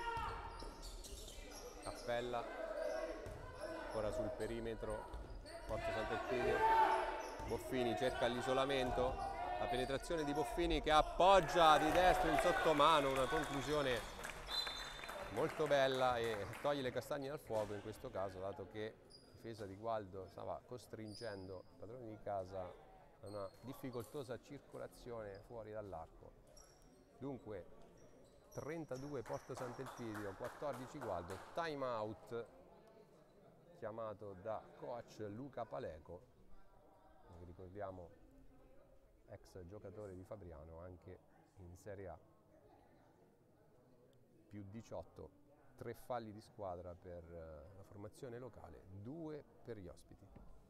cappella, ora sul perimetro Porto Sant'Elpidio, Boffini cerca l'isolamento, la penetrazione di Boffini che appoggia di destro in sottomano, una conclusione molto bella e toglie le castagne dal fuoco in questo caso, dato che la difesa di Gualdo stava costringendo i padroni di casa a una difficoltosa circolazione fuori dall'arco. Dunque 32 Porto Sant'Elpidio, 14 Gualdo, time out chiamato da coach Luca Paleco, che ricordiamo ex giocatore di Fabriano anche in Serie A. Più 18, 3 falli di squadra per la formazione locale, 2 per gli ospiti.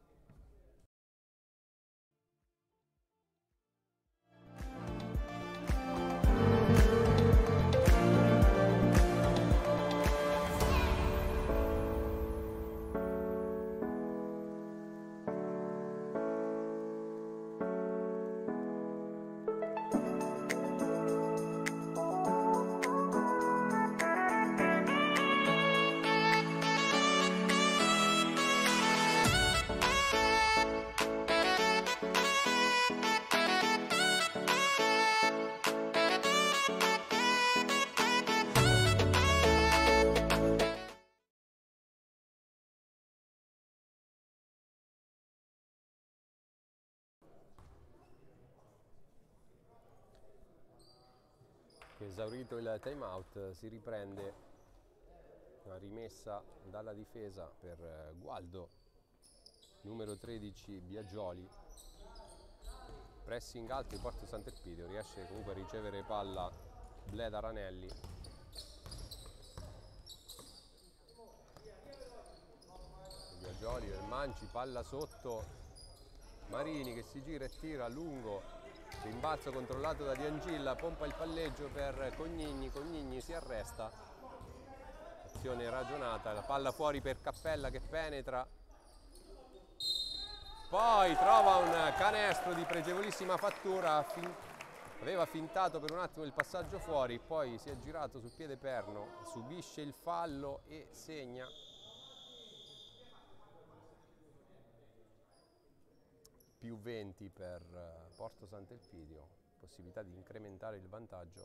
Esaurito il time out si riprende una rimessa dalla difesa per Gualdo, numero 13 Biagioli, Pressing alto di Porto Sant'Elpidio, riesce comunque a ricevere palla Bleda Ranelli. Viaggioli del Manci, palla sotto, Marini che si gira e tira a lungo, rimbalzo controllato da Diangilla, pompa il palleggio per Cognigni, Cognigni si arresta, azione ragionata, la palla fuori per Cappella che penetra, poi trova un canestro di pregevolissima fattura, aveva fintato per un attimo il passaggio fuori, poi si è girato sul piede perno, subisce il fallo e segna. Più 20 per Porto Sant'Elpidio, possibilità di incrementare il vantaggio.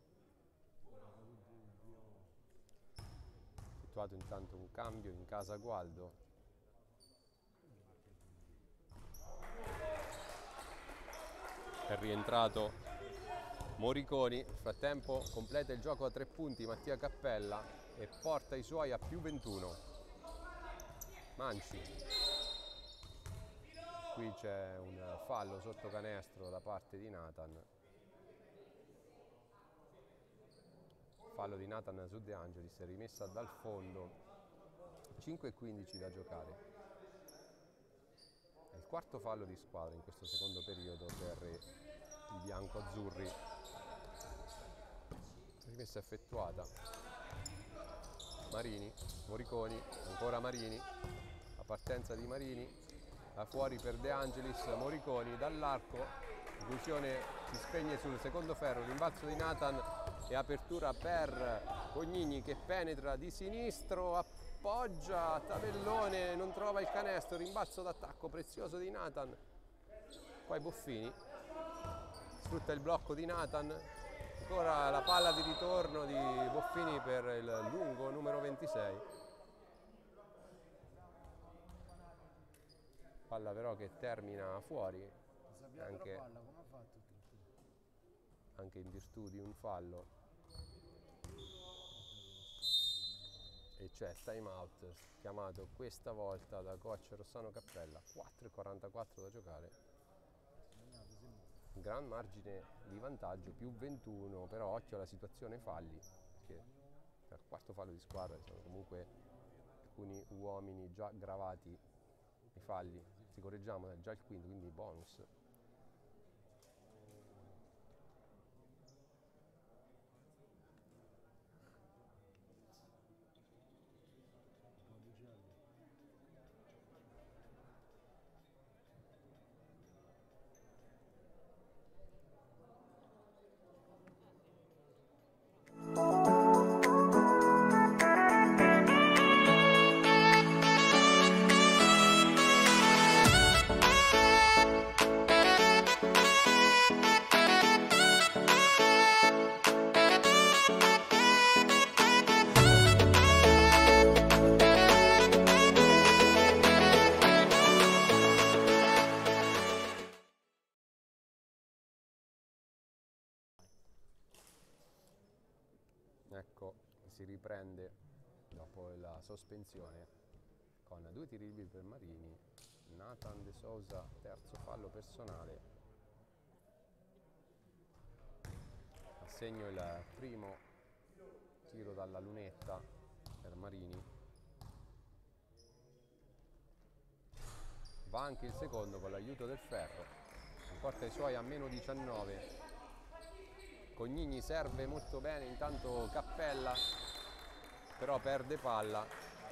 Effettuato intanto un cambio in casa Gualdo. È rientrato Moriconi, nel frattempo completa il gioco a 3 punti Mattia Cappella e porta i suoi a più 21. Manci. Qui c'è un fallo sotto canestro da parte di Nathan. Fallo di Nathan su De Angelis, rimessa dal fondo. 5:15 da giocare. È il quarto fallo di squadra in questo secondo periodo per i bianco-azzurri. Rimessa effettuata. Marini, Moriconi, ancora Marini. La partenza di Marini. Da fuori per De Angelis, Moriconi dall'arco, inclusione si spegne sul secondo ferro, rimbalzo di Nathan e apertura per Cognigni che penetra di sinistro, appoggia Tavellone, non trova il canestro, rimbalzo d'attacco prezioso di Nathan, poi Boffini sfrutta il blocco di Nathan, ancora la palla di ritorno di Boffini per il lungo numero 26. Palla però che termina fuori, anche in virtù di un fallo. E c'è time out chiamato questa volta da coach Rossano Cappella. 4:44 da giocare. Gran margine di vantaggio, più 21, però occhio alla situazione falli, perché per quarto fallo di squadra ci sono comunque alcuni uomini già gravati i falli. Si correggiamo, è già il quinto, quindi bonus. Ecco, si riprende dopo la sospensione con 2 tiri liberi per Marini. Nathan De Sousa, terzo fallo personale. Assegno il primo tiro dalla lunetta per Marini. Va anche il secondo con l'aiuto del ferro. Porta i suoi a meno 19. Cognigni serve molto bene, intanto Cappella però perde palla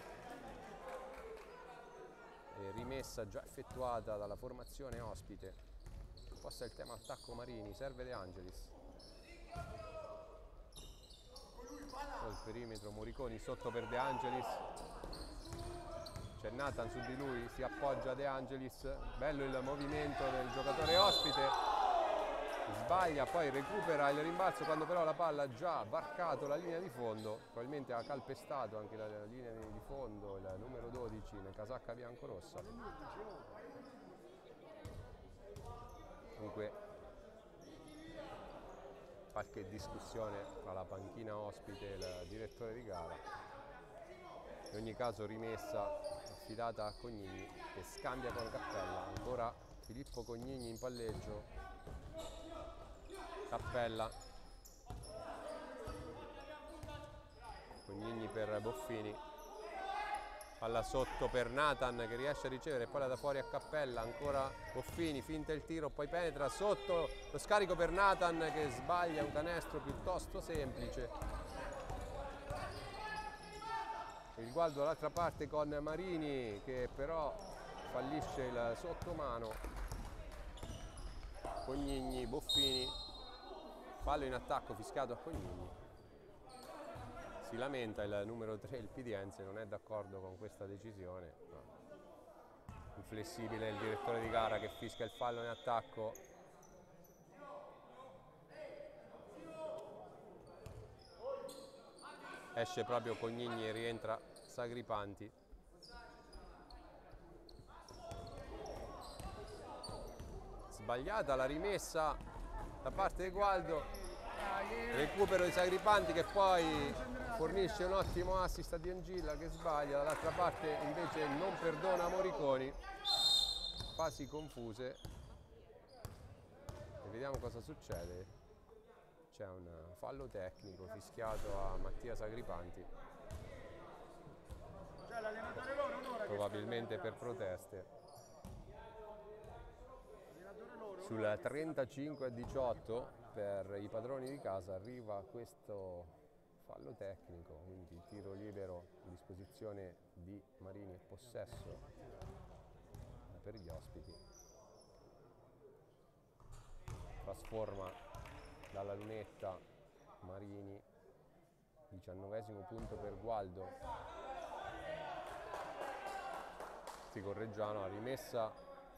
e rimessa già effettuata dalla formazione ospite. Posta il tema attacco Marini, serve De Angelis. Poi il perimetro, Moriconi sotto per De Angelis. C'è Nathan su di lui, si appoggia De Angelis. Bello il movimento del giocatore ospite. Sbaglia, poi recupera il rimbalzo quando però la palla ha già varcato la linea di fondo, probabilmente ha calpestato anche la linea di fondo il numero 12 nel casacca biancorossa. Comunque qualche discussione tra la panchina ospite e il direttore di gara. In ogni caso rimessa affidata a Cognigni che scambia con Cappella, ancora Filippo Cognigni in palleggio, Cappella, Cognigni per Boffini, palla sotto per Nathan che riesce a ricevere, poi la da fuori a Cappella, ancora Boffini, finta il tiro, poi penetra sotto, lo scarico per Nathan che sbaglia un canestro piuttosto semplice. Il Gualdo dall'altra parte con Marini che però fallisce il sottomano. Cognigni, Boffini, fallo in attacco fischiato a Cognigni. Si lamenta il numero 3, il Pidiense, non è d'accordo con questa decisione. Inflessibile il direttore di gara che fischia il fallo in attacco. Esce proprio Cognigni e rientra Sagripanti. Sbagliata la rimessa da parte di Gualdo, recupero di Sagripanti che poi fornisce un ottimo assist a Diangilla che sbaglia, dall'altra parte invece non perdona Moriconi. Fasi confuse e vediamo cosa succede. C'è un fallo tecnico fischiato a Mattia Sagripanti, probabilmente per proteste. Sul 35-18 per i padroni di casa arriva questo fallo tecnico, quindi tiro libero a disposizione di Marini e possesso per gli ospiti. Trasforma dalla lunetta Marini, 19° punto per Gualdo. Correggiano, la rimessa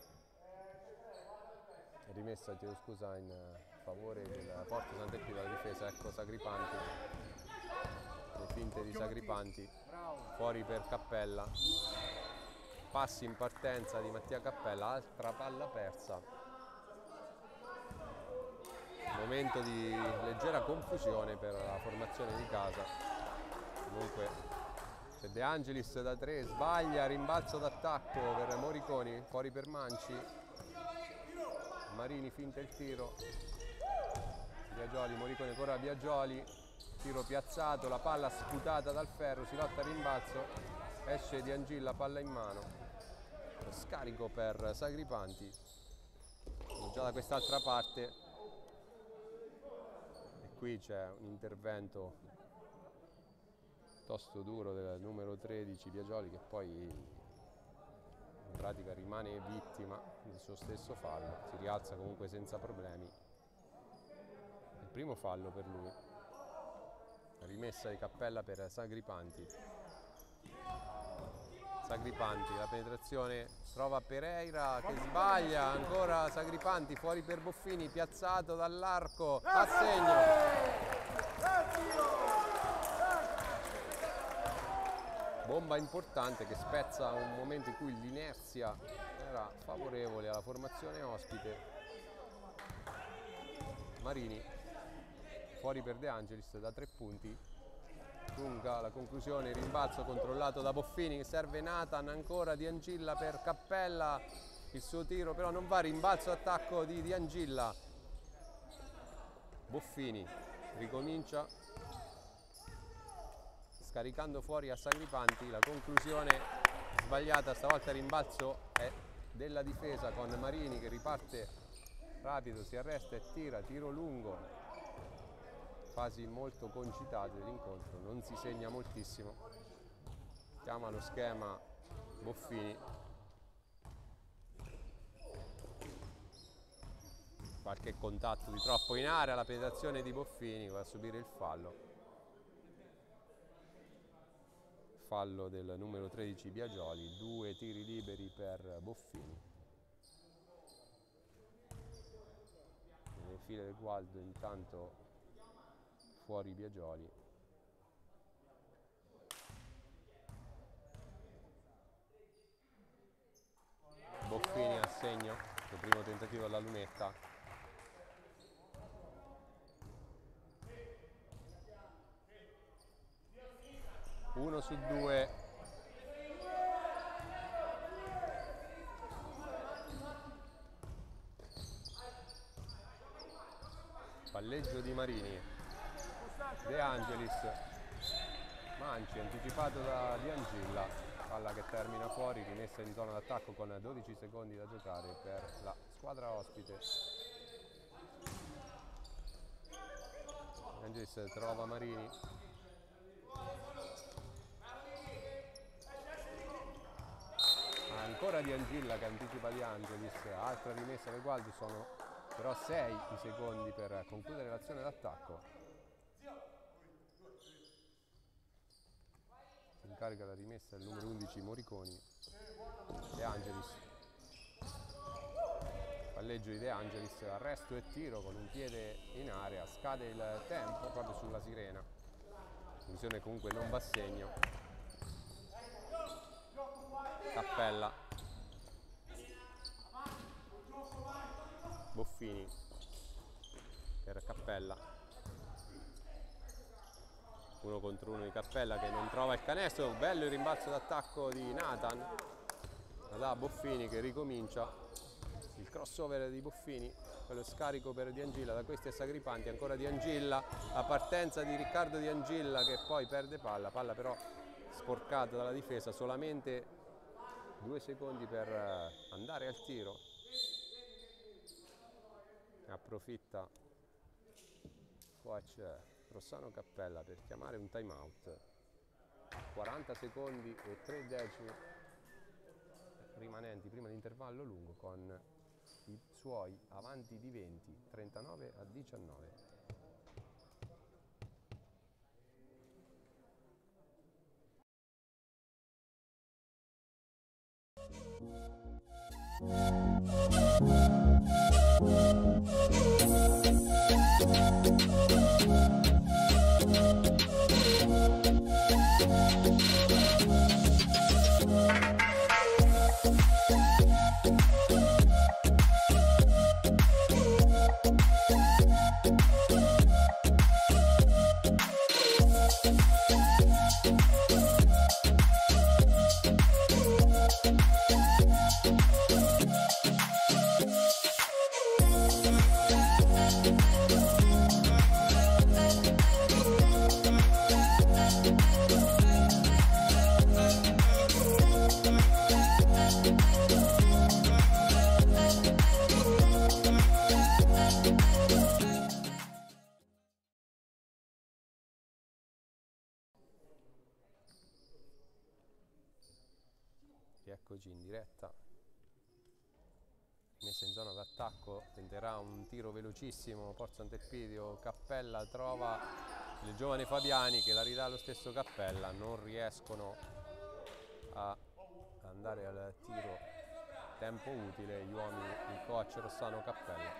chiedo scusa, in favore del Porto Sant'Elpidio, la difesa, ecco Sagripanti, le finte di Sagripanti, fuori per Cappella, passi in partenza di Mattia Cappella, altra palla persa, momento di leggera confusione per la formazione di casa. Comunque c'è De Angelis da 3, sbaglia, rimbalzo d'attacco per Moriconi, fuori per Manci. Marini finta il tiro. Biagioli, Moriconi ancora Biagioli. Tiro piazzato, la palla sputata dal ferro, si lotta a rimbalzo. Esce Diangilla, palla in mano. Lo scarico per Sagripanti. Già da quest'altra parte. E qui c'è un intervento piuttosto duro del numero 13 Biagioli, che poi in pratica rimane vittima del suo stesso fallo, si rialza comunque senza problemi. Il primo fallo per lui, rimessa di Cappella per Sagripanti. Sagripanti, la penetrazione trova Pereira che sbaglia, ancora Sagripanti, fuori per Boffini, piazzato dall'arco, a segno. Bomba importante che spezza un momento in cui l'inerzia era favorevole alla formazione ospite. Marini, fuori per De Angelis da 3 punti. Lunga la conclusione, rimbalzo controllato da Boffini, serve Nathan, ancora Diangilla per Cappella, il suo tiro però non va, rimbalzo attacco di Diangilla. Boffini ricomincia, scaricando fuori a Sagripanti, la conclusione sbagliata, stavolta il rimbalzo è della difesa con Marini che riparte rapido, si arresta e tira, tiro lungo. Fasi molto concitate dell'incontro, non si segna moltissimo. Chiama lo schema Boffini. Qualche contatto di troppo in area, la penetrazione di Boffini va a subire il fallo. Fallo del numero 13 Biagioli, 2 tiri liberi per Boffini. Nelle file del Gualdo intanto fuori Biagioli. Boffini a segno, il primo tentativo alla lunetta. Uno su 2. Palleggio di Marini. De Angelis, Manci anticipato da Di Angilla, palla che termina fuori, rimessa in zona d'attacco con 12 secondi da giocare per la squadra ospite. De Angelis trova Marini, ancora Di Angilla che anticipa Di Angelis, altra rimessa del Gualdo, sono però 6 i secondi per concludere l'azione d'attacco. Carica la rimessa il numero 11 Moriconi. De Angelis, palleggio di De Angelis, arresto e tiro con un piede in area, scade il tempo proprio sulla sirena, funzione comunque non va a segno. Cappella, Boffini per Cappella, 1 contro 1 di Cappella che non trova il canestro. Bello il rimbalzo d'attacco di Nathan, da Boffini che ricomincia il crossover di Boffini, quello scarico per Di Angilla, da questi a Sagripanti, ancora Di Angilla, la partenza di Riccardo Di Angilla che poi perde palla però sporcata dalla difesa, solamente 2 secondi per andare al tiro. Ne approfitta coach Rossano Cappella per chiamare un time out. 40 secondi e 3 decimi rimanenti prima dell'intervallo lungo, con i suoi avanti di 20, 39 a 19. Eccoci in diretta, messa in zona d'attacco, tenterà un tiro velocissimo Porto Sant'Elpidio. Cappella trova il giovane Fabiani che la ridà allo stesso Cappella, non riescono a andare al tiro tempo utile gli uomini, il coach Rossano Cappella.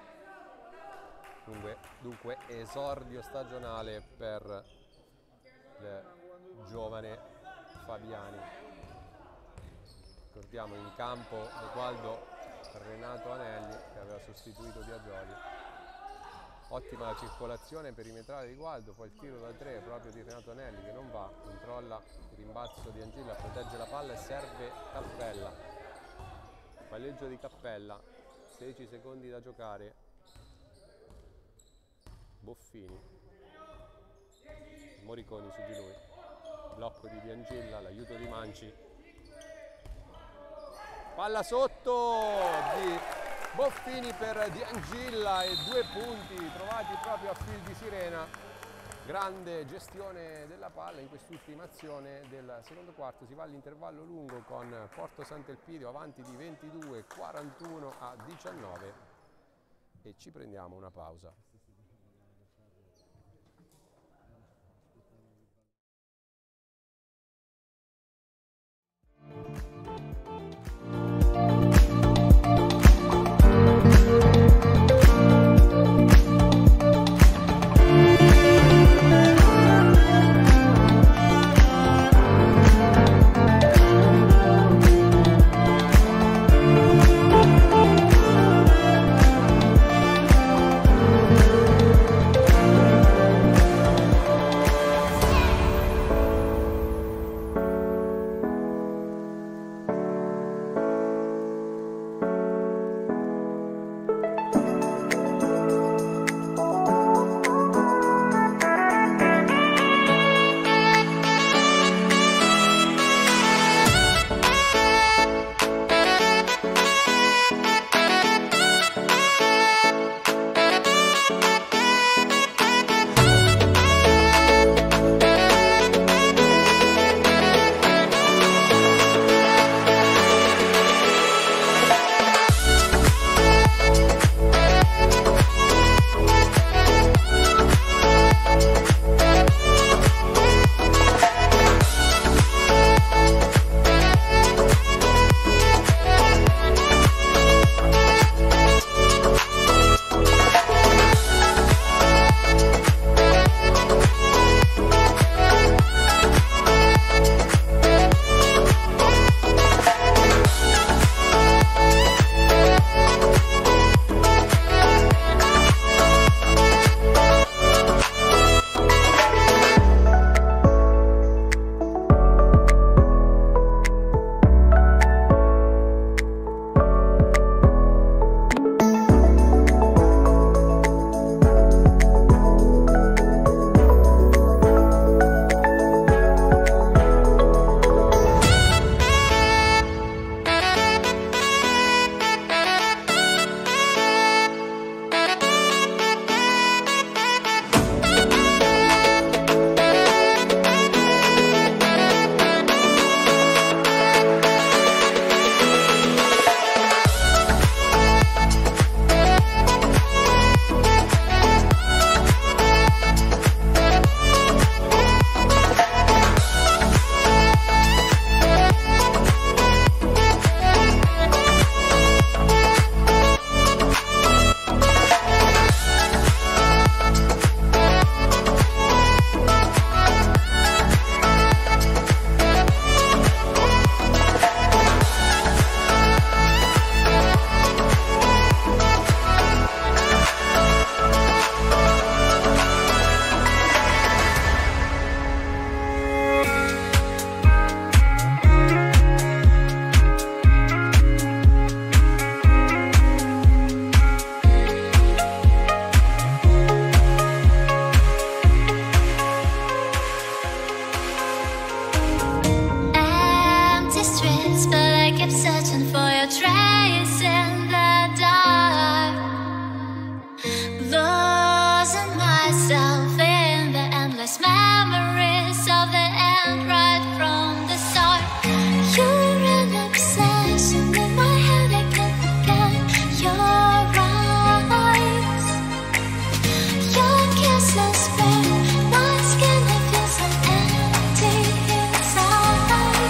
Dunque esordio stagionale per il giovane Fabiani. Ricordiamo in campo Gualdo Renato Anelli che aveva sostituito Biagioli. Ottima la circolazione perimetrale di Gualdo, poi il tiro da 3 proprio di Renato Anelli che non va, controlla il rimbalzo di Angilla, protegge la palla e serve Cappella. Palleggio di Cappella, 16 secondi da giocare. Boffini, Moriconi su di lui, blocco di Angilla, l'aiuto di Manci. Palla sotto di Boffini per Di Angilla e 2 punti trovati proprio a fil di sirena. Grande gestione della palla in quest'ultima azione del secondo quarto. Si va all'intervallo lungo con Porto Sant'Elpidio avanti di 22, 41 a 19 e ci prendiamo una pausa. trace in the dark, losing myself in the endless memories of the end right from the start. You're an obsession in my head, I can't forget your eyes. Your kisses burn my skin, I feel so empty inside.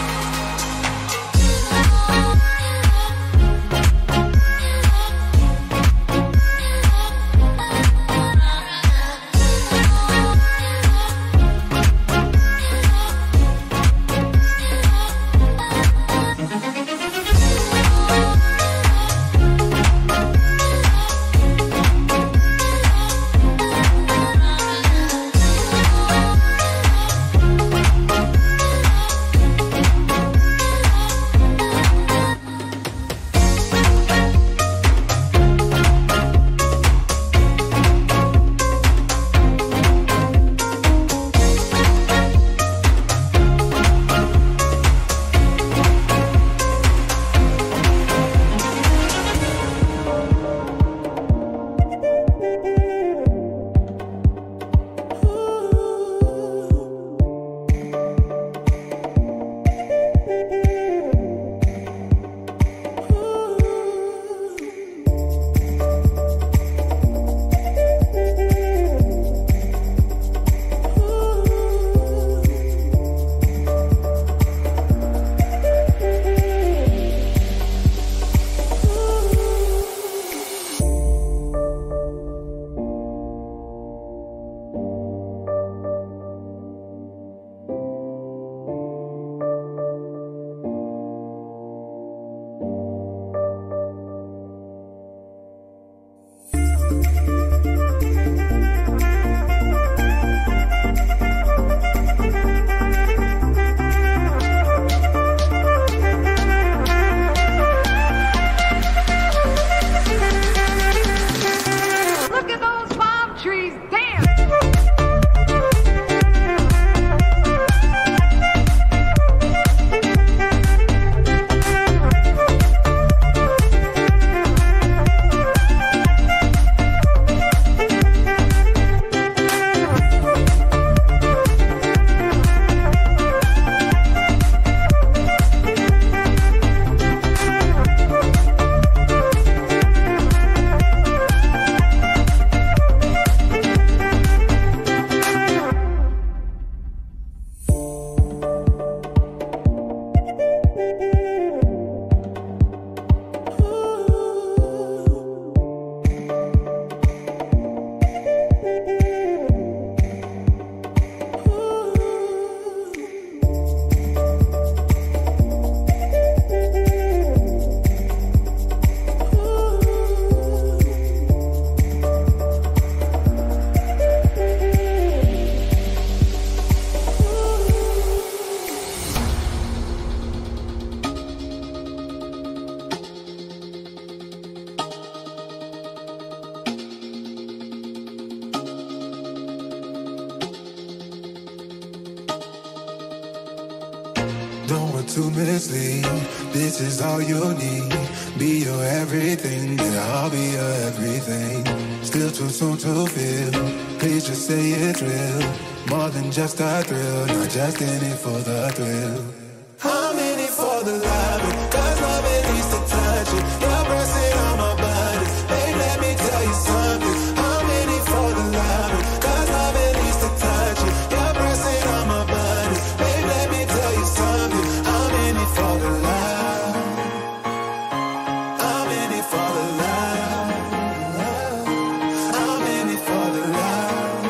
Don't want to mislead, this is all you need. Be your everything, yeah, I'll be your everything. Still too soon to feel, please just say it's real. More than just a thrill, not just in it for the thrill. I'm in it for the love, cause love it needs to touch it. You're pressing on my body, babe, let me tell you something. I'm in it for the love, cause love it needs to touch it. You're pressing on my body, babe, let me tell you something. I'm in it for the love. I'm in it for the love. I'm in it for the love.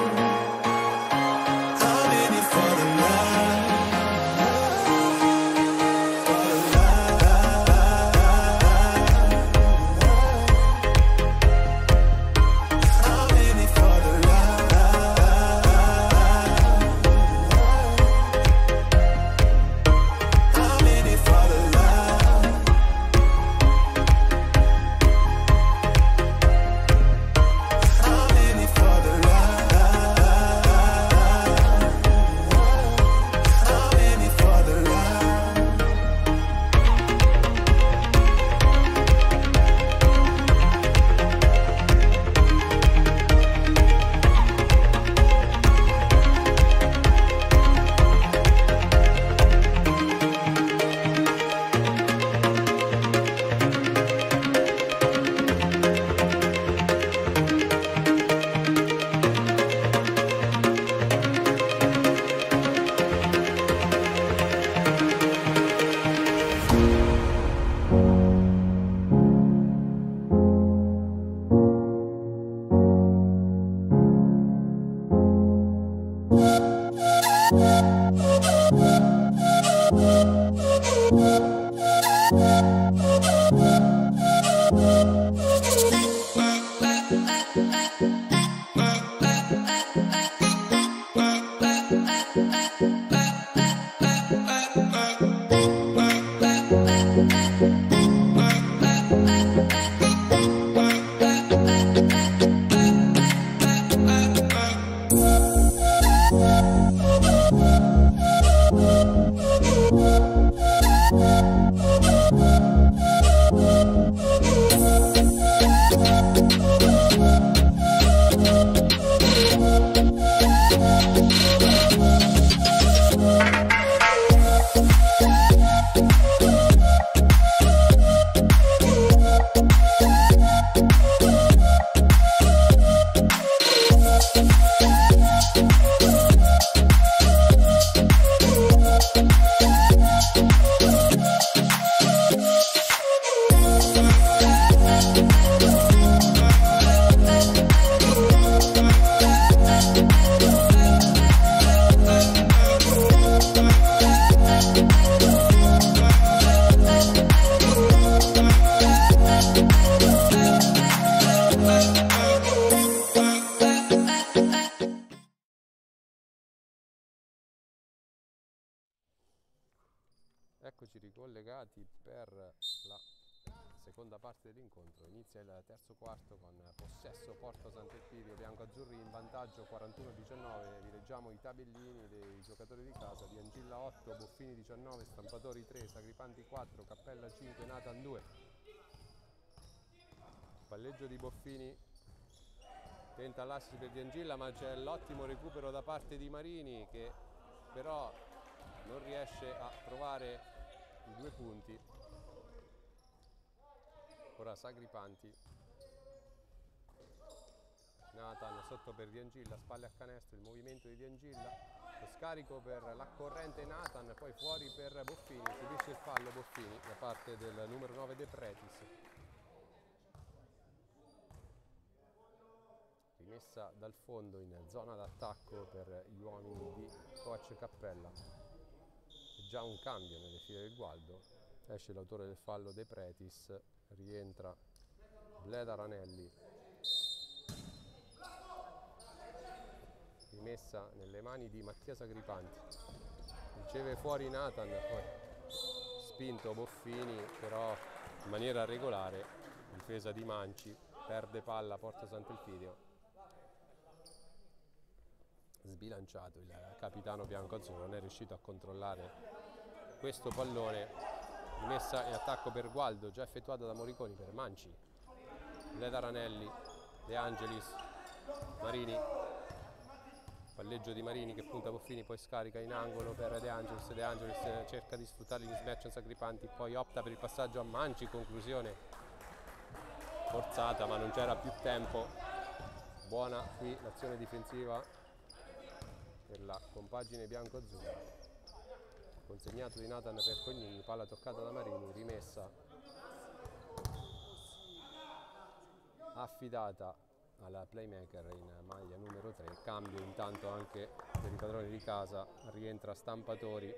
I'm in it for the love. For the love. Eccoci ricollegati per la seconda parte dell'incontro. Inizia il terzo quarto con possesso Porto Sant'Elpidio, bianco-azzurri in vantaggio 41-19. Vi leggiamo i tabellini dei giocatori di casa: Di Angilla 8, Boffini 19, Stampatori 3, Sagripanti 4, Cappella 5, Nathan 2. Palleggio di Boffini, tenta l'assist per Di Angilla, ma c'è l'ottimo recupero da parte di Marini, che però non riesce a trovare i 2 punti. Ora Sagripanti, Nathan sotto per Di Angilla, spalle a canestro, il movimento di Di Angilla, lo scarico per la corrente Nathan, poi fuori per Boffini, subisce il fallo Boffini da parte del numero 9 De Pretis. Rimessa dal fondo in zona d'attacco per gli uomini di coach Cappella. È già un cambio nelle file del Gualdo, esce l'autore del fallo De Pretis, rientra Bleda Ranelli. Rimessa nelle mani di Mattia Sagripanti, riceve fuori Nathan, poi spinto Boffini, però in maniera regolare, difesa di Manci, perde palla Porto Sant'Elpidio. Sbilanciato il capitano bianco-azzurro, non è riuscito a controllare questo pallone. Rimessa in attacco per Gualdo, già effettuata da Moriconi per Manci, Bleda Ranelli, De Angelis, Marini, palleggio di Marini che punta Boffini, poi scarica in angolo per De Angelis. De Angelis cerca di sfruttare gli smash a Sagripanti, poi opta per il passaggio a Manci, conclusione forzata ma non c'era più tempo. Buona qui l'azione difensiva per la compagine bianco-azzurra. Consegnato di Nathan per Cognini, palla toccata da Marini, rimessa affidata alla playmaker in maglia numero 3. Cambio intanto anche per i padroni di casa, rientra Stampatori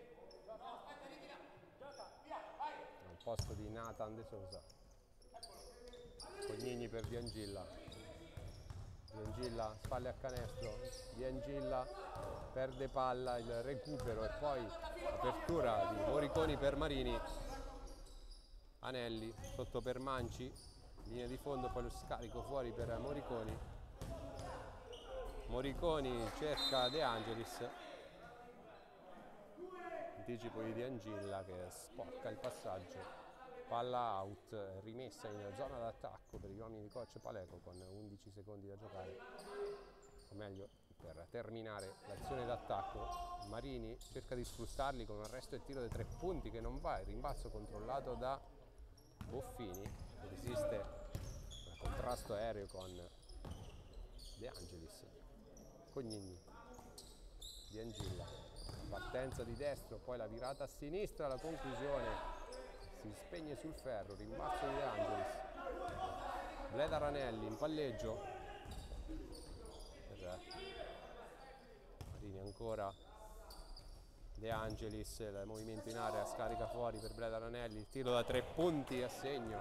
al posto di Nathan De Sosa. Cognini per Di Angilla, Di Angilla spalle a canestro, Di Angilla perde palla, il recupero e poi apertura di Moriconi per Marini. Anelli sotto per Manci, linea di fondo, poi lo scarico fuori per Moriconi. Moriconi cerca De Angelis, anticipo di Di Angilla che sporca il passaggio, palla out, rimessa in zona d'attacco per gli uomini di coach Paleco con 11 secondi da giocare, o meglio per terminare l'azione d'attacco. Marini cerca di sfruttarli con un arresto e tiro dei 3 punti che non va, il rimbalzo controllato da Boffini, resiste al contrasto aereo con De Angelis. Cognini, Di Angilla, partenza di destro, poi la virata a sinistra, la conclusione si spegne sul ferro, rimbalzo di De Angelis. Bleda Ranelli in palleggio per Marini, ancora De Angelis, il movimento in area, scarica fuori per Bleda Ranelli, il tiro da 3 punti a segno,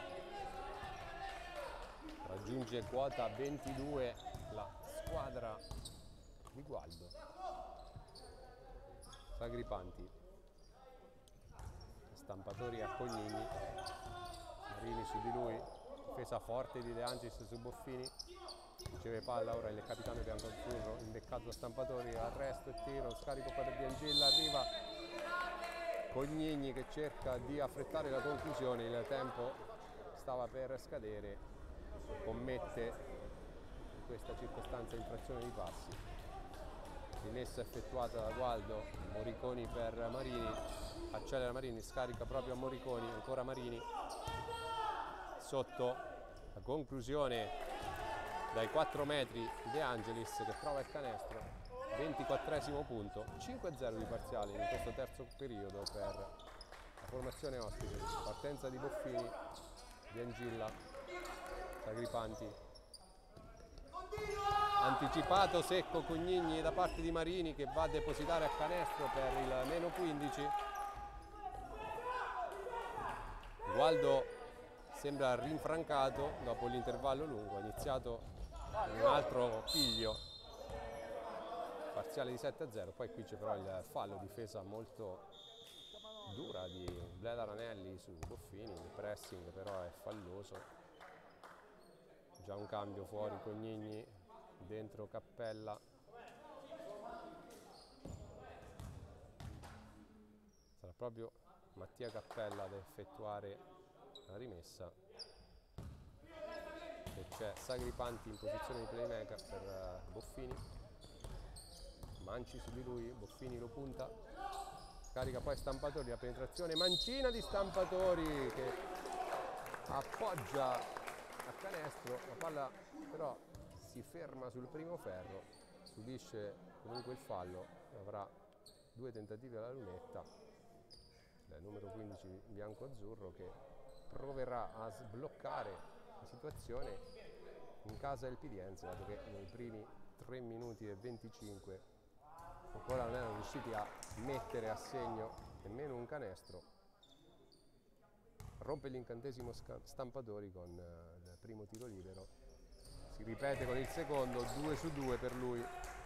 raggiunge quota 22 la squadra di Gualdo. Sagripanti, Stampatori a Cognini, Marini su di lui, difesa forte di De Angelis su Boffini, riceve palla ora il capitano bianco-azzurro, imbeccato da Stampatori, arresto e tiro, scarico poi per Di Angilla, arriva Cognini che cerca di affrettare la conclusione, il tempo stava per scadere, commette in questa circostanza infrazione di passi. Rimessa effettuata da Gualdo, Moriconi per Marini, accelera Marini, scarica proprio a Moriconi, ancora Marini, sotto, la conclusione dai 4 metri De Angelis che trova il canestro, 24esimo punto, 5-0 di parziale in questo terzo periodo per la formazione ospite. Partenza di Boffini, Di Angilla, Sagripanti, anticipato secco Cognini da parte di Marini che va a depositare a canestro per il meno 15. Gualdo sembra rinfrancato dopo l'intervallo lungo, ha iniziato un altro piglio, parziale di 7-0, poi qui c'è però il fallo, difesa molto dura di Bleda Ranelli su Boffini, il pressing però è falloso. Già un cambio fuori Cognigni, dentro Cappella. Sarà proprio Mattia Cappella ad effettuare la rimessa. E c'è Sagripanti in posizione di playmaker per Boffini. Manci su di lui, Boffini lo punta. Scarica poi Stampatori, la penetrazione mancina di Stampatori che appoggia a canestro. La palla però si ferma sul primo ferro, subisce comunque il fallo e avrà 2 tentativi alla lunetta. Numero 15 bianco-azzurro che proverà a sbloccare la situazione in casa del Pidienza, dato che nei primi 3 minuti e 25 ancora non erano riusciti a mettere a segno nemmeno un canestro. Rompe l'incantesimo Stampatori con il primo tiro libero, si ripete con il secondo, 2 su 2 per lui.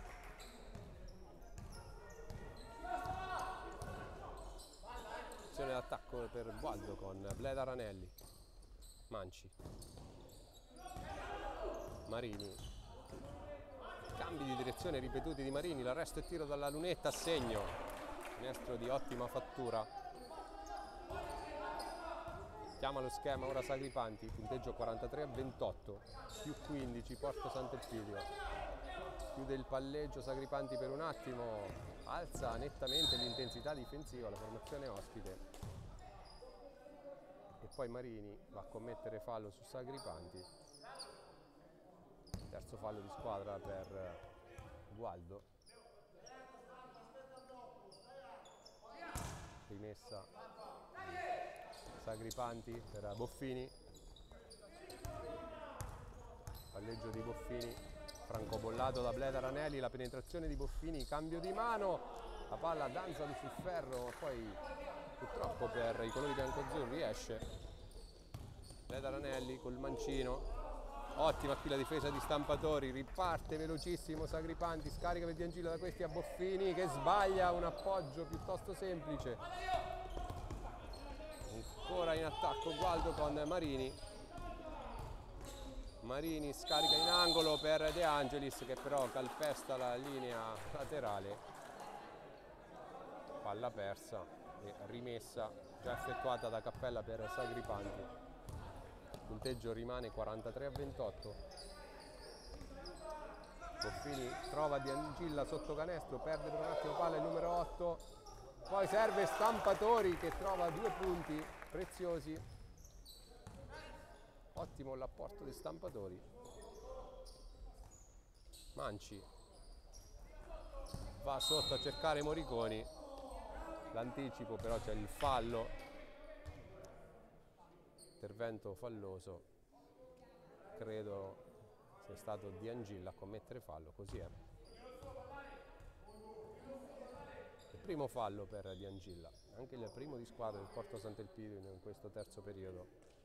Azione d'attacco per Gualdo con Bleda Ranelli, Manci, Marini, cambi di direzione ripetuti di Marini, l'arresto e tiro dalla lunetta a segno, canestro di ottima fattura. Chiama lo schema ora Sagripanti, punteggio 43-28, più 15 Porto Sant'Elpidio. Chiude il palleggio Sagripanti per un attimo, alza nettamente l'intensità difensiva, la formazione ospite. E poi Marini va a commettere fallo su Sagripanti. Terzo fallo di squadra per Gualdo. Rimessa Sagripanti per Boffini. Palleggio di Boffini, francobollato da Bleda Ranelli, la penetrazione di Boffini, cambio di mano, la palla danza sul ferro, poi purtroppo per i colori bianco-azzurri esce. Bleda Ranelli col mancino. Ottima qui la difesa di Stampatori, riparte velocissimo Sagripanti, scarica per D'Angilla da questi a Boffini che sbaglia un appoggio piuttosto semplice. Ancora in attacco Gualdo con Marini. Marini scarica in angolo per De Angelis che però calpesta la linea laterale. Palla persa e rimessa già effettuata da Cappella per Sagripanti. Il punteggio rimane 43-28. Boffini trova D'Angilla sotto canestro, perde per un attimo palla il numero 8, poi serve Stampatori che trova 2 punti preziosi. Ottimo l'apporto di Stampatori. Manci va sotto a cercare Moriconi, l'anticipo però c'è il fallo. Intervento falloso, credo sia stato D'Angilla a commettere fallo, così è. Il primo fallo per D'Angilla, anche il primo di squadra del Porto Sant'Elpidio in questo terzo periodo.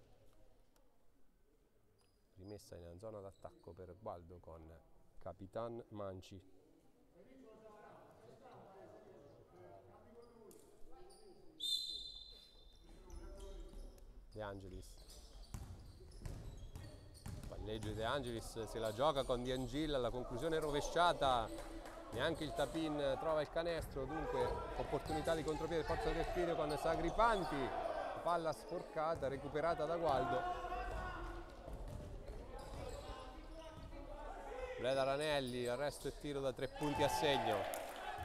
Rimessa in zona d'attacco per Gualdo con Capitan Manci. De Angelis, palleggio di De Angelis, se la gioca con D'Angilla, la conclusione rovesciata, neanche il tap-in trova il canestro, dunque opportunità di contropiede del Porto Sant'Elpidio con Sagripanti, palla sporcata, recuperata da Gualdo. Bleda Ranelli, arresto e tiro da 3 punti a segno.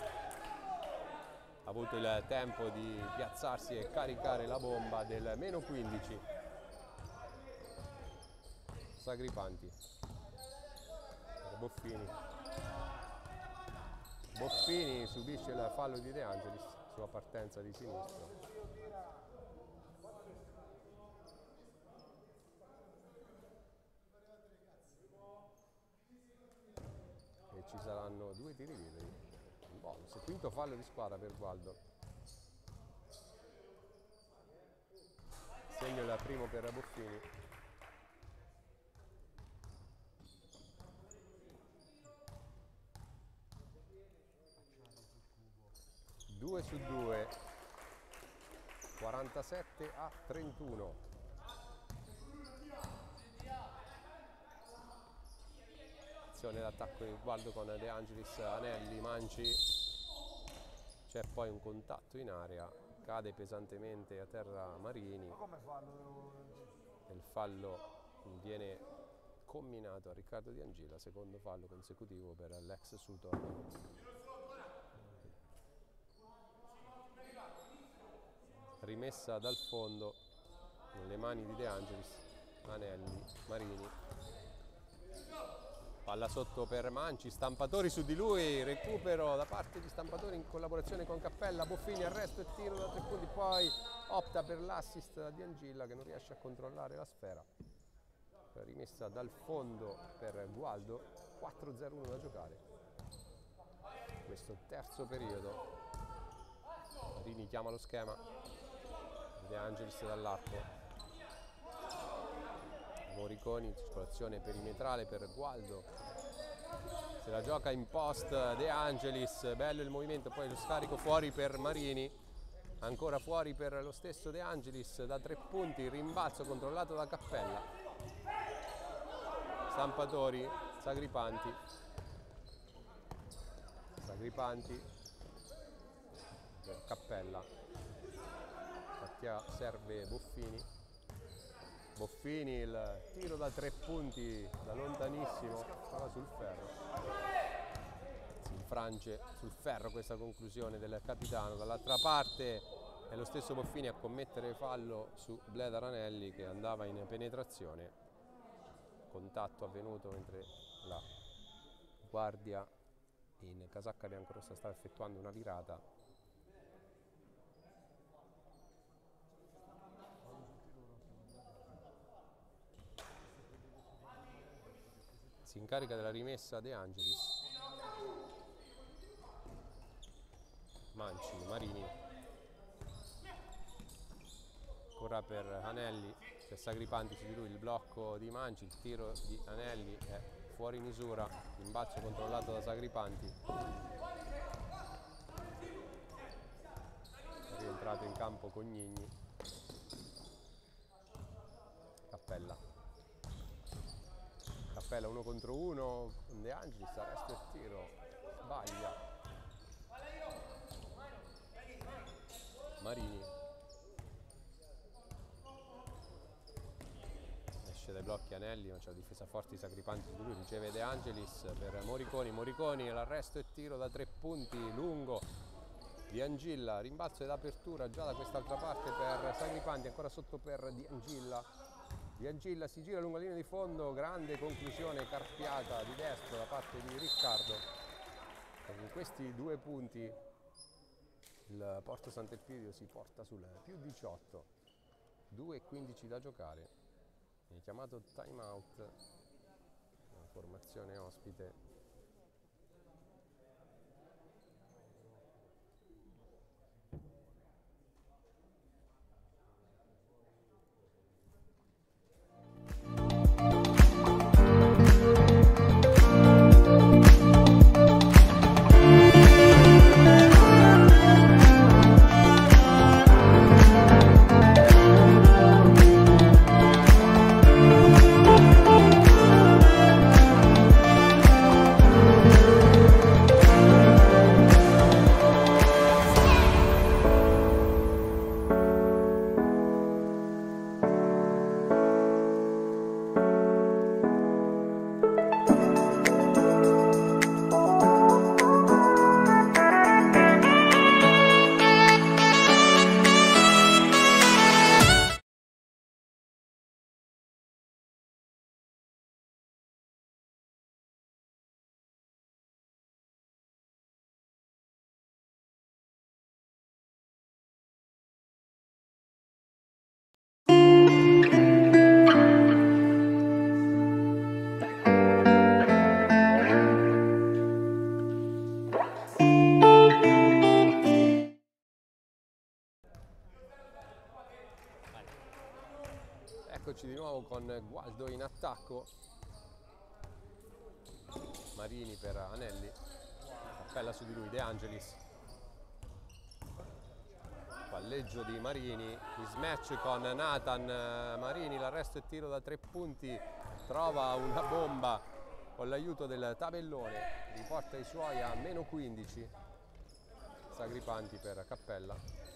Ha avuto il tempo di piazzarsi e caricare la bomba del meno 15. Sagripanti per Boffini. Boffini subisce il fallo di De Angelis, sua partenza di sinistro. E ci saranno 2 tiri liberi. Bonus, quinto fallo di squadra per Gualdo. Segno il primo per Boffini. Due su 2. 47-31. Azione d'attacco di Gualdo con De Angelis, Anelli, Manci. C'è poi un contatto in area, cade pesantemente a terra Marini. E il fallo viene comminato a Riccardo Di Angilla, secondo fallo consecutivo per l'ex Sutor. Rimessa dal fondo nelle mani di De Angelis, Anelli, Marini. Palla sotto per Manci, Stampatori su di lui, recupero da parte di Stampatori in collaborazione con Cappella, Boffini, arresto e tiro da 3 punti, poi opta per l'assist Di Angilla che non riesce a controllare la sfera. Rimessa dal fondo per Gualdo, 4-0-1 da giocare. Questo terzo periodo. Marini chiama lo schema, De Angelis dall'arco. Moriconi, circolazione perimetrale per Gualdo, se la gioca in post De Angelis, bello il movimento, poi lo scarico fuori per Marini, ancora fuori per lo stesso De Angelis da 3 punti, rimbalzo controllato da Cappella, Stampatori, Sagripanti per Cappella, serve Boffini. Boffini, il tiro da 3 punti da lontanissimo, stava sul ferro. Si infrange sul ferro questa conclusione del capitano. Dall'altra parte è lo stesso Boffini a commettere fallo su Bledar Anelli che andava in penetrazione. Contatto avvenuto mentre la guardia in casacca biancorossa stava effettuando una virata. Si incarica della rimessa De Angelis. Manci, Marini. Ancora per Anelli, per Sagripanti su di lui il blocco di Manci, il tiro di Anelli è fuori misura, rimbalzo controllato da Sagripanti. È rientrato in campo Cognigni. Cappella. Cappella 1 contro 1 con De Angelis, arresto e tiro, sbaglia. Marini esce dai blocchi Anelli, ma c'è la difesa forte di Sagripanti su lui, riceve De Angelis per Moriconi, l'arresto e tiro da 3 punti, lungo Di Angilla, rimbalzo ed apertura già da quest'altra parte per Sagripanti, ancora sotto per Di Angilla. Di Angilla si gira lungo la linea di fondo, grande conclusione carpiata di destro da parte di Riccardo. E con questi 2 punti il Porto Sant'Elpidio si porta sul più 18, 2:15 da giocare. Viene chiamato time out, la formazione ospite. Eccoci di nuovo con Gualdo in attacco, Marini per Anelli, Cappella su di lui, De Angelis, palleggio di Marini, mismatch con Nathan. Marini, l'arresto e tiro da 3 punti, trova una bomba con l'aiuto del tabellone, riporta i suoi a meno 15. Sagripanti per Cappella.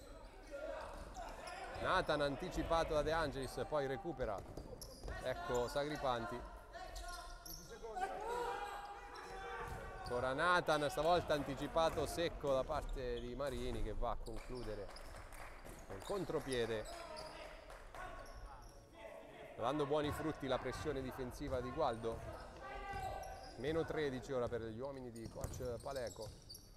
Nathan anticipato da De Angelis, poi recupera, ecco Sagripanti. Ancora Nathan, stavolta anticipato secco da parte di Marini, che va a concludere con contropiede, dando buoni frutti la pressione difensiva di Gualdo. Meno 13 ora per gli uomini di coach Paleco.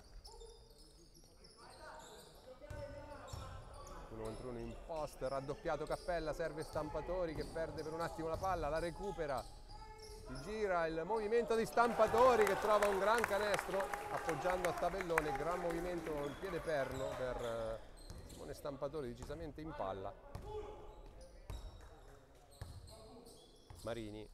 1 contro 1 in post, raddoppiato Cappella, serve Stampatori che perde per un attimo la palla, la recupera, si gira il movimento di Stampatori che trova un gran canestro appoggiando a tabellone, gran movimento con il piede perno per Simone Stampatori, decisamente in palla. Marini,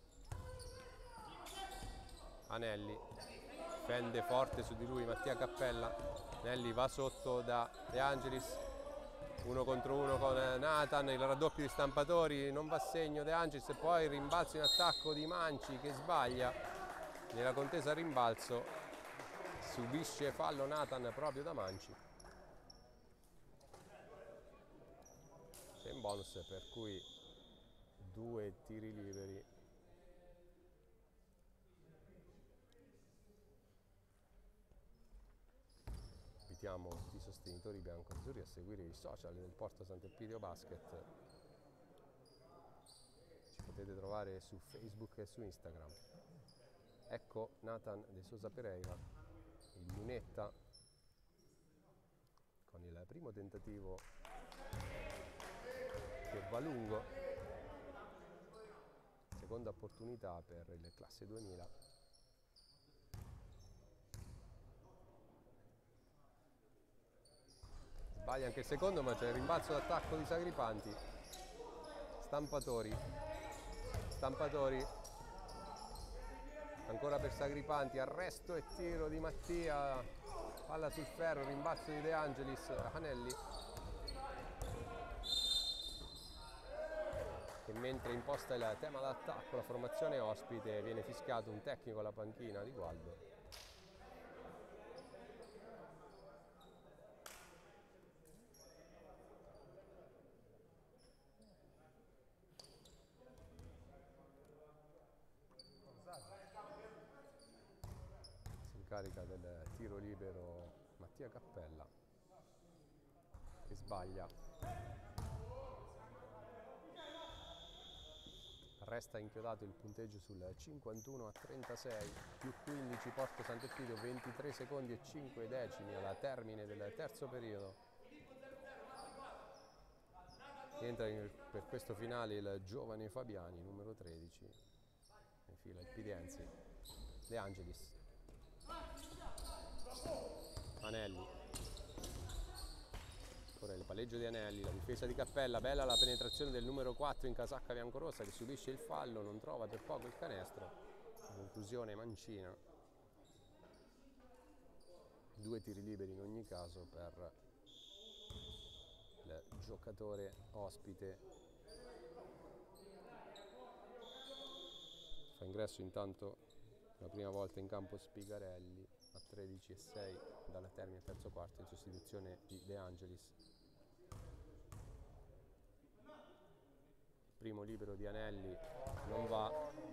Anelli, fende forte su di lui Mattia Cappella, Anelli va sotto da De Angelis, 1 contro 1 con Nathan, il raddoppio di Stampatori, non va a segno De Angelis e poi il rimbalzo in attacco di Manci che sbaglia nella contesa a rimbalzo, subisce fallo Nathan proprio da Manci. C'è in bonus, per cui 2 tiri liberi. Invitiamo tutti i sostenitori biancoazzurri a seguire i social del Porto Sant'Elpidio Basket. Ci potete trovare su Facebook e su Instagram. Ecco Nathan De Sousa Pereira, il lunetta, con il primo tentativo che va lungo. Seconda opportunità per il classe 2000. Sbaglia anche il secondo, ma c'è il rimbalzo d'attacco di Sagripanti. Stampatori, ancora per Sagripanti, arresto e tiro di Mattia, palla sul ferro, rimbalzo di De Angelis, Anelli. E mentre imposta il tema d'attacco, la formazione ospite, viene fischiato un tecnico alla panchina di Gualdo. Carica del tiro libero Mattia Cappella, che sbaglia, resta inchiodato il punteggio sul 51-36, più 15 Porto Sant'Elpidio, 23 secondi e 5 decimi alla termine del terzo periodo. Entra per questo finale il giovane Fabiani, numero 13, infila il Pidenzi, De Angelis. Anelli, ancora il palleggio di Anelli, la difesa di Cappella, bella la penetrazione del numero 4 in casacca biancorossa che subisce il fallo, non trova per poco il canestro, conclusione mancina. 2 tiri liberi in ogni caso per il giocatore ospite. Fa ingresso intanto la prima volta in campo Spigarelli a 13:06 dalla termine del terzo quarto, in sostituzione di De Angelis. Primo libero di Anelli non va.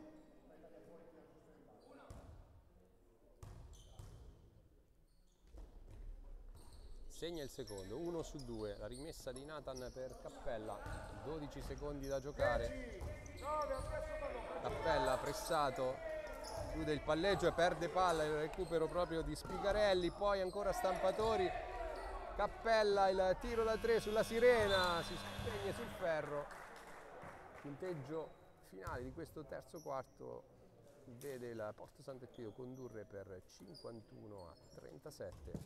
Segna il secondo, 1 su 2, la rimessa di Nathan per Cappella, 12 secondi da giocare. Cappella pressato, chiude il palleggio e perde palla, il recupero proprio di Spigarelli, poi ancora Stampatori, Cappella, il tiro da 3 sulla sirena, si spegne sul ferro. Punteggio finale di questo terzo quarto vede il Porto Sant'Elpidio condurre per 51-37,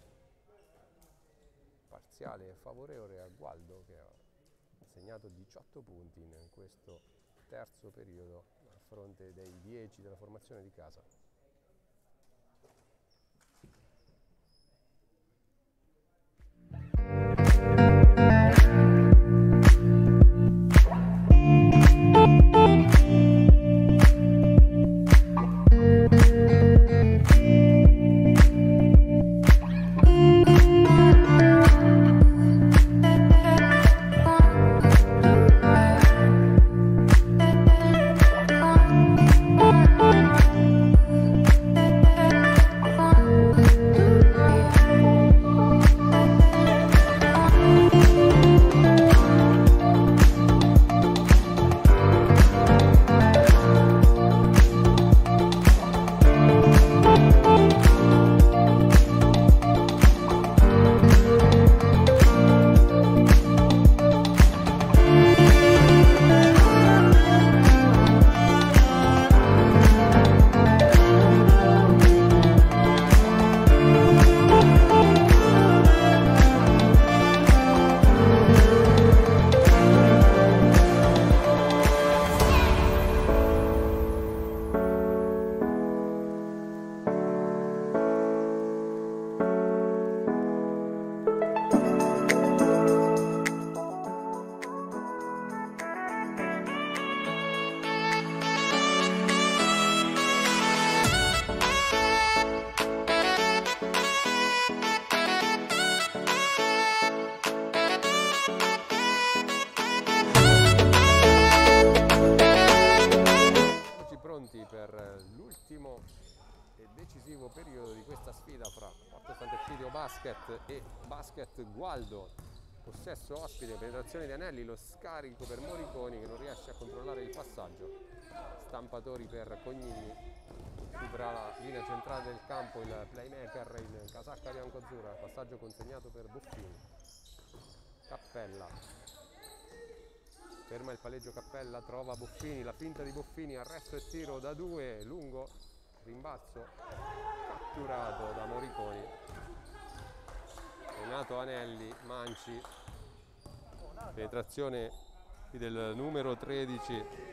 parziale favorevole a Gualdo che ha segnato 18 punti in questo terzo periodo a fronte dei 10 della formazione di casa. Stampatori per l'ultimo e decisivo periodo di questa sfida fra Porto Sant'Elpidio Basket e Basket Gualdo. Possesso ospite, penetrazione di Anelli, lo scarico per Moriconi che non riesce a controllare il passaggio. Stampatori per Cognini, supera la linea centrale del campo il playmaker in casacca bianco-azzurra, passaggio consegnato per Buffini. Cappella, ferma il palleggio Cappella, trova Buffini, la finta di Buffini, arresto e tiro da 2, lungo, rimbalzo, catturato da Moriconi. Renato Anelli, Manci, penetrazione del numero 13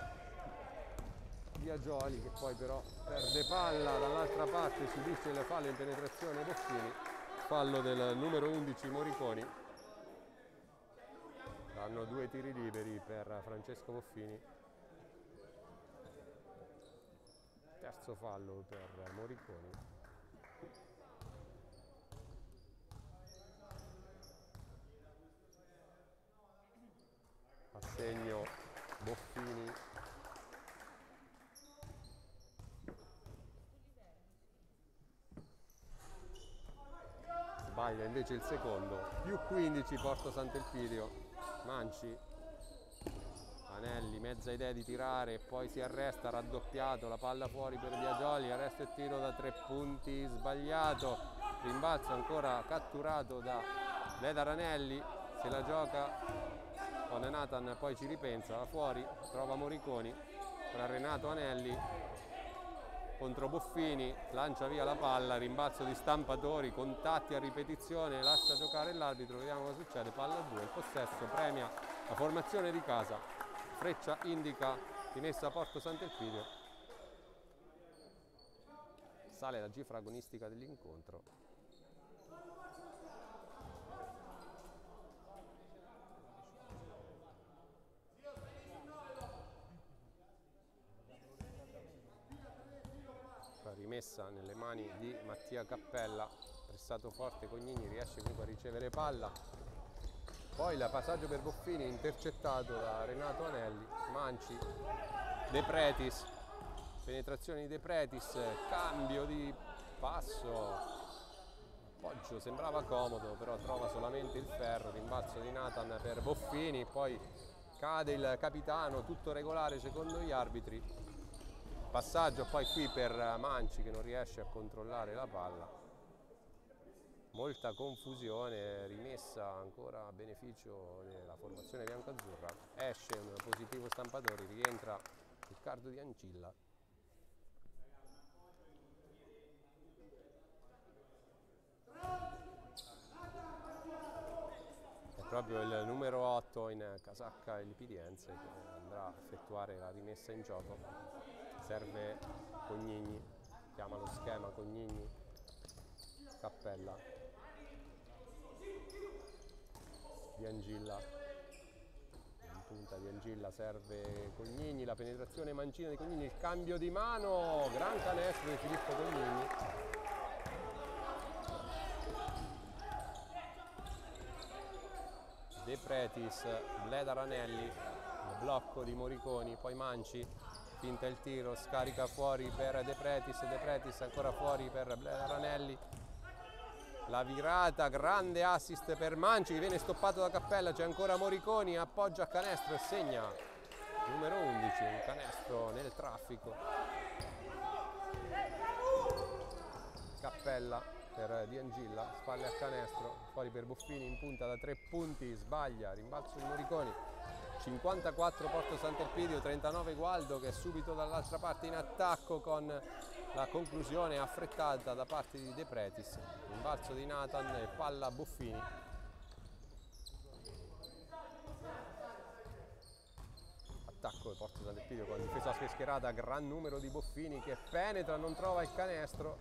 Biagioli, che poi però perde palla, dall'altra parte subisce il fallo in penetrazione Buffini, fallo del numero 11 Moriconi. Hanno 2 tiri liberi per Francesco Buffini, terzo fallo per Moriconi. Assegno Buffini, sbaglia invece il secondo, più 15 Porto Sant'Elpidio. Manci, Anelli, mezza idea di tirare, poi si arresta, raddoppiato, la palla fuori per Biagioli, arresto e tiro da 3 punti, sbagliato, rimbalzo ancora catturato da Ledar Anelli, se la gioca con Nathan, poi ci ripensa, va fuori, trova Moriconi, tra Renato Anelli contro Buffini, lancia via la palla, rimbalzo di Stampatori, contatti a ripetizione, lascia giocare l'arbitro, vediamo cosa succede, palla a 2, il possesso premia la formazione di casa, freccia indica rimessa Porto Sant'Elpidio, sale la cifra agonistica dell'incontro. Rimessa nelle mani di Mattia Cappella, pressato forte Cognini, riesce comunque a ricevere palla, poi il passaggio per Buffini intercettato da Renato Anelli, Manci, De Pretis, penetrazione di De Pretis, cambio di passo, appoggio sembrava comodo però trova solamente il ferro, rimbalzo di Nathan per Buffini, poi cade il capitano, tutto regolare secondo gli arbitri. Passaggio poi qui per Manci che non riesce a controllare la palla, molta confusione, rimessa ancora a beneficio della formazione bianco-azzurra, esce un positivo Stampatori, rientra Riccardo Di Ancilla. È proprio il numero 8 in casacca Lipidiense che andrà a effettuare la rimessa in gioco. Serve Cognini, chiama lo schema Cognini, Cappella, Di Angilla, in punta Di Angilla, serve Cognini, la penetrazione mancina di Cognini, il cambio di mano, gran canestro di Filippo Cognini. De Pretis, Ledar Anelli, il blocco di Moriconi, poi Manci, finta il tiro, scarica fuori per De Pretis ancora fuori per Ledar Anelli, la virata, grande assist per Manci che viene stoppato da Cappella, c'è ancora Moriconi, appoggia a canestro e segna, numero 11, un canestro nel traffico. Cappella per Di Angilla, spalle a canestro, fuori per Buffini in punta da 3 punti, sbaglia, rimbalzo di Moriconi. 54 Porto Sant'Elpidio, 39 Gualdo che è subito dall'altra parte in attacco con la conclusione affrettata da parte di De Pretis, rimbalzo di Nathan e palla a Buffini. Attacco di Porto Sant'Elpidio con difesa schierata, gran numero di Buffini che penetra, non trova il canestro,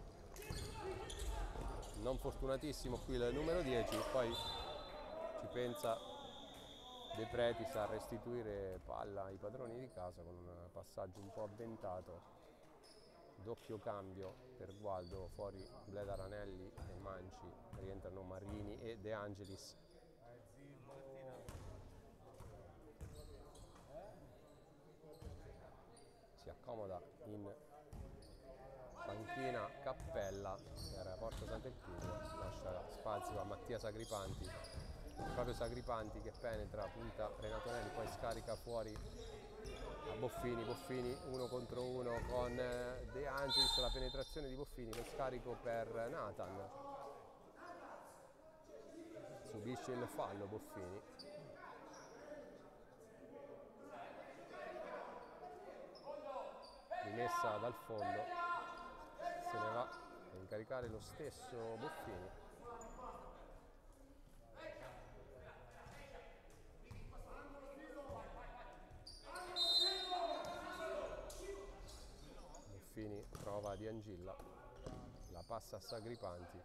non fortunatissimo qui il numero 10, poi ci pensa De Pretis a restituire palla ai padroni di casa con un passaggio un po' avventato, doppio cambio per Gualdo, fuori Ledar Anelli e Manci, rientrano Marini e De Angelis. Si accomoda in panchina Cappella per Porto Sant'Elpidio, lascia spazio a Mattia Sagripanti, proprio Sagripanti che penetra, punta Renato Anelli, poi scarica fuori a Boffini, Boffini 1 contro 1 con De Angelis, la penetrazione di Boffini, lo scarico per Nathan, subisce il fallo Boffini. Rimessa dal fondo, se ne va a incaricare lo stesso Boffini. Boffini trova Di Angilla, la passa a Sagripanti.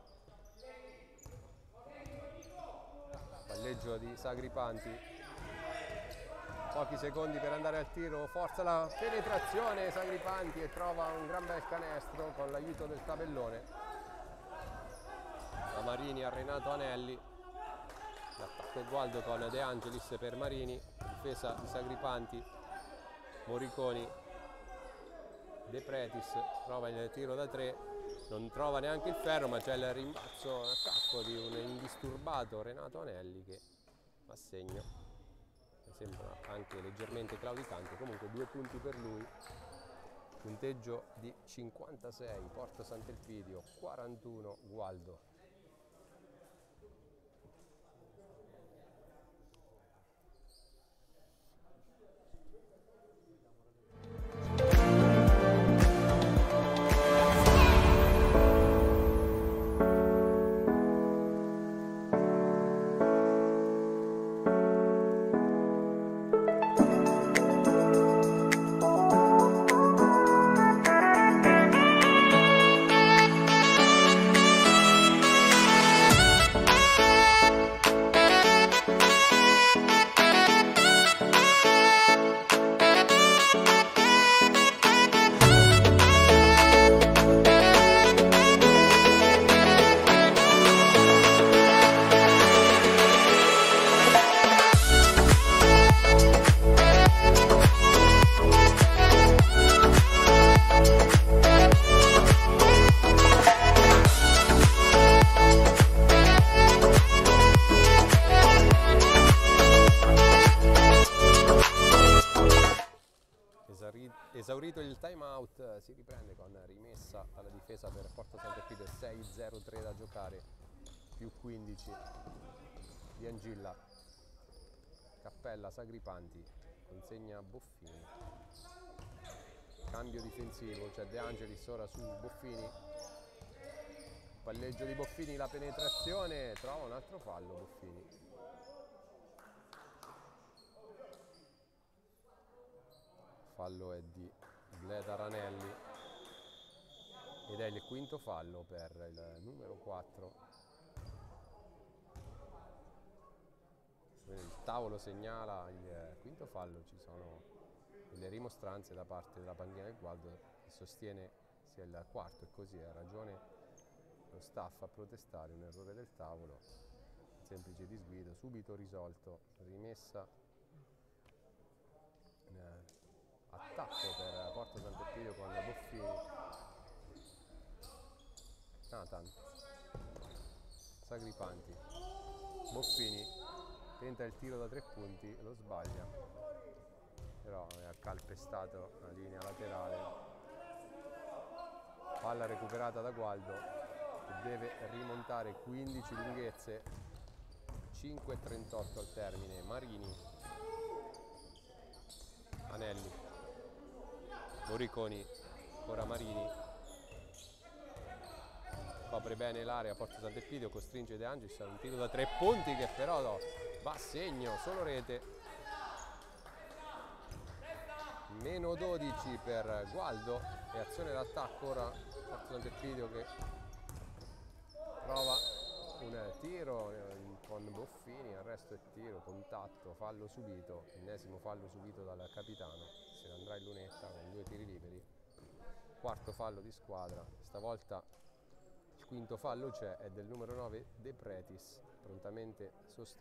Palleggio di Sagripanti. Pochi secondi per andare al tiro, forza la penetrazione Sagripanti e trova un gran bel canestro con l'aiuto del tabellone. Da Marini a Renato Anelli, l'attacco e Gualdo con De Angelis per Marini, difesa di Sagripanti, Moriconi, De Pretis trova il tiro da 3, non trova neanche il ferro ma c'è il rimbalzo attacco di un indisturbato Renato Anelli che fa segno. Sembra anche leggermente claudicante, comunque 2 punti per lui, punteggio di 56, Porto Sant'Elpidio 41 Gualdo. Esaurito il time out, si riprende con rimessa alla difesa per Porto Sant'Elpidio, 6-0-3 da giocare, più 15 di Angilla, Cappella, Sagripanti, consegna Boffini, cambio difensivo, c'è De Angelis ora su Boffini, palleggio di Boffini, la penetrazione, trova un altro fallo Boffini. Fallo è di Bleda Ranelli ed è il quinto fallo per il numero 4. Il tavolo segnala il quinto fallo, ci sono delle rimostranze da parte della panchina del Gualdo che sostiene sia il quarto e così ha ragione lo staff a protestare, un errore del tavolo, semplice disguido, subito risolto, rimessa attacco per Porto Sant'Elpidio con Boffini, Nathan, Sagripanti, Boffini tenta il tiro da 3 punti, lo sbaglia, però ha calpestato la linea laterale, palla recuperata da Gualdo che deve rimontare 15 lunghezze, 5:38 al termine, Marini, Anelli, Moriconi, ora Marini, copre bene l'area, Porto Sant'Elpidio, costringe De Angelis a un tiro da 3 punti che però va a segno, solo rete, meno 12 per Gualdo e azione d'attacco ora Porto Sant'Elpidio che prova un tiro con Boffini, arresto e tiro, contatto, fallo subito, ennesimo fallo subito dal capitano, se ne andrà in lunetta con 2 tiri liberi, quarto fallo di squadra, stavolta il quinto fallo c'è, è del numero 9 De Pretis, prontamente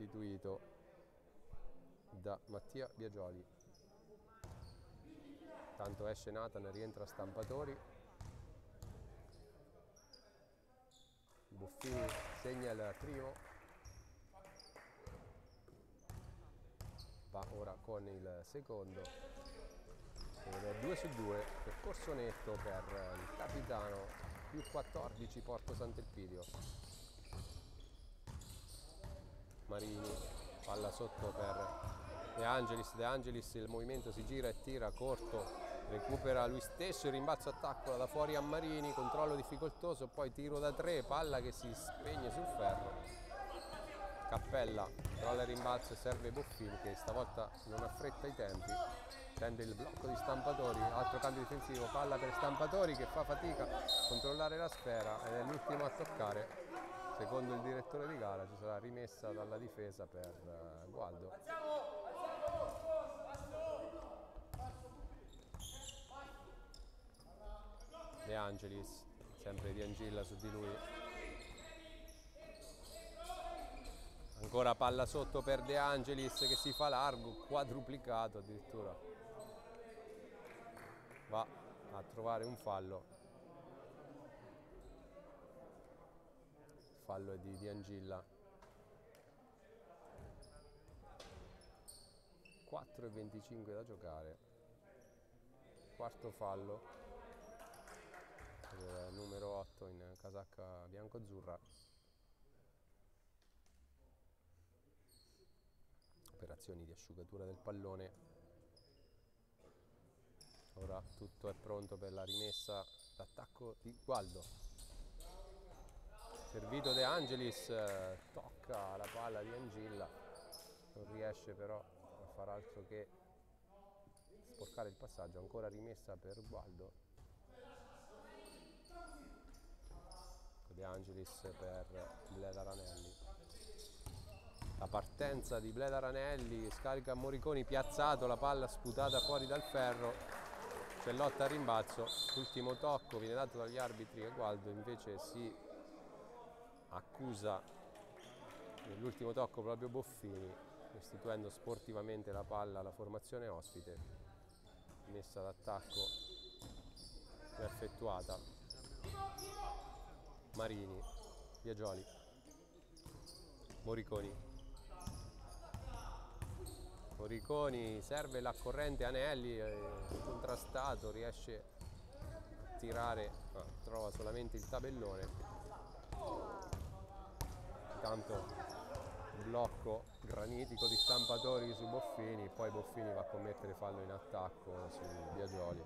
sostituito da Mattia Biagioli. Tanto esce Nathan, rientra Stampatori. Buffini segna il primo. Va ora con il secondo. Ed è 2-2, percorso netto per il capitano, più 14 Porto Sant'Elpidio. Marini, palla sotto per De Angelis. De Angelis, il movimento si gira e tira corto, recupera lui stesso, il rimbalzo attacco da fuori a Marini, controllo difficoltoso, poi tiro da 3, palla che si spegne sul ferro. Cappella trolla il rimbalzo e serve Boffini, che stavolta non affretta i tempi, prende il blocco di Stampatori, altro cambio difensivo, palla per Stampatori che fa fatica a controllare la sfera ed è l'ultimo a toccare. Secondo il direttore di gara ci sarà rimessa dalla difesa per Gualdo. De Angelis, sempre Di Angilla su di lui. Ancora palla sotto per De Angelis che si fa largo, quadruplicato addirittura. Va a trovare un fallo. Il fallo è di Di Angilla. 4:25 da giocare. Quarto fallo per il numero 8 in casacca bianco-azzurra. Operazioni di asciugatura del pallone. Ora tutto è pronto per la rimessa d'attacco di Gualdo. Servito De Angelis, tocca la palla di Angilla, non riesce però a far altro che sporcare il passaggio. Ancora rimessa per Gualdo. De Angelis per Bleda Ranelli. La partenza di Bleda Ranelli, scarica Moriconi, piazzato, la palla sputata fuori dal ferro, c'è lotta a rimbalzo, ultimo tocco viene dato dagli arbitri e Gualdo invece si accusa nell'ultimo tocco proprio Boffini, restituendo sportivamente la palla alla formazione ospite. Messa d'attacco effettuata. Marini, Biagioli, Moriconi. Moriconi serve la corrente, Anelli contrastato, riesce a tirare, trova solamente il tabellone. Intanto blocco granitico di Stampatori su Boffini, poi Boffini va a commettere fallo in attacco su Biagioli.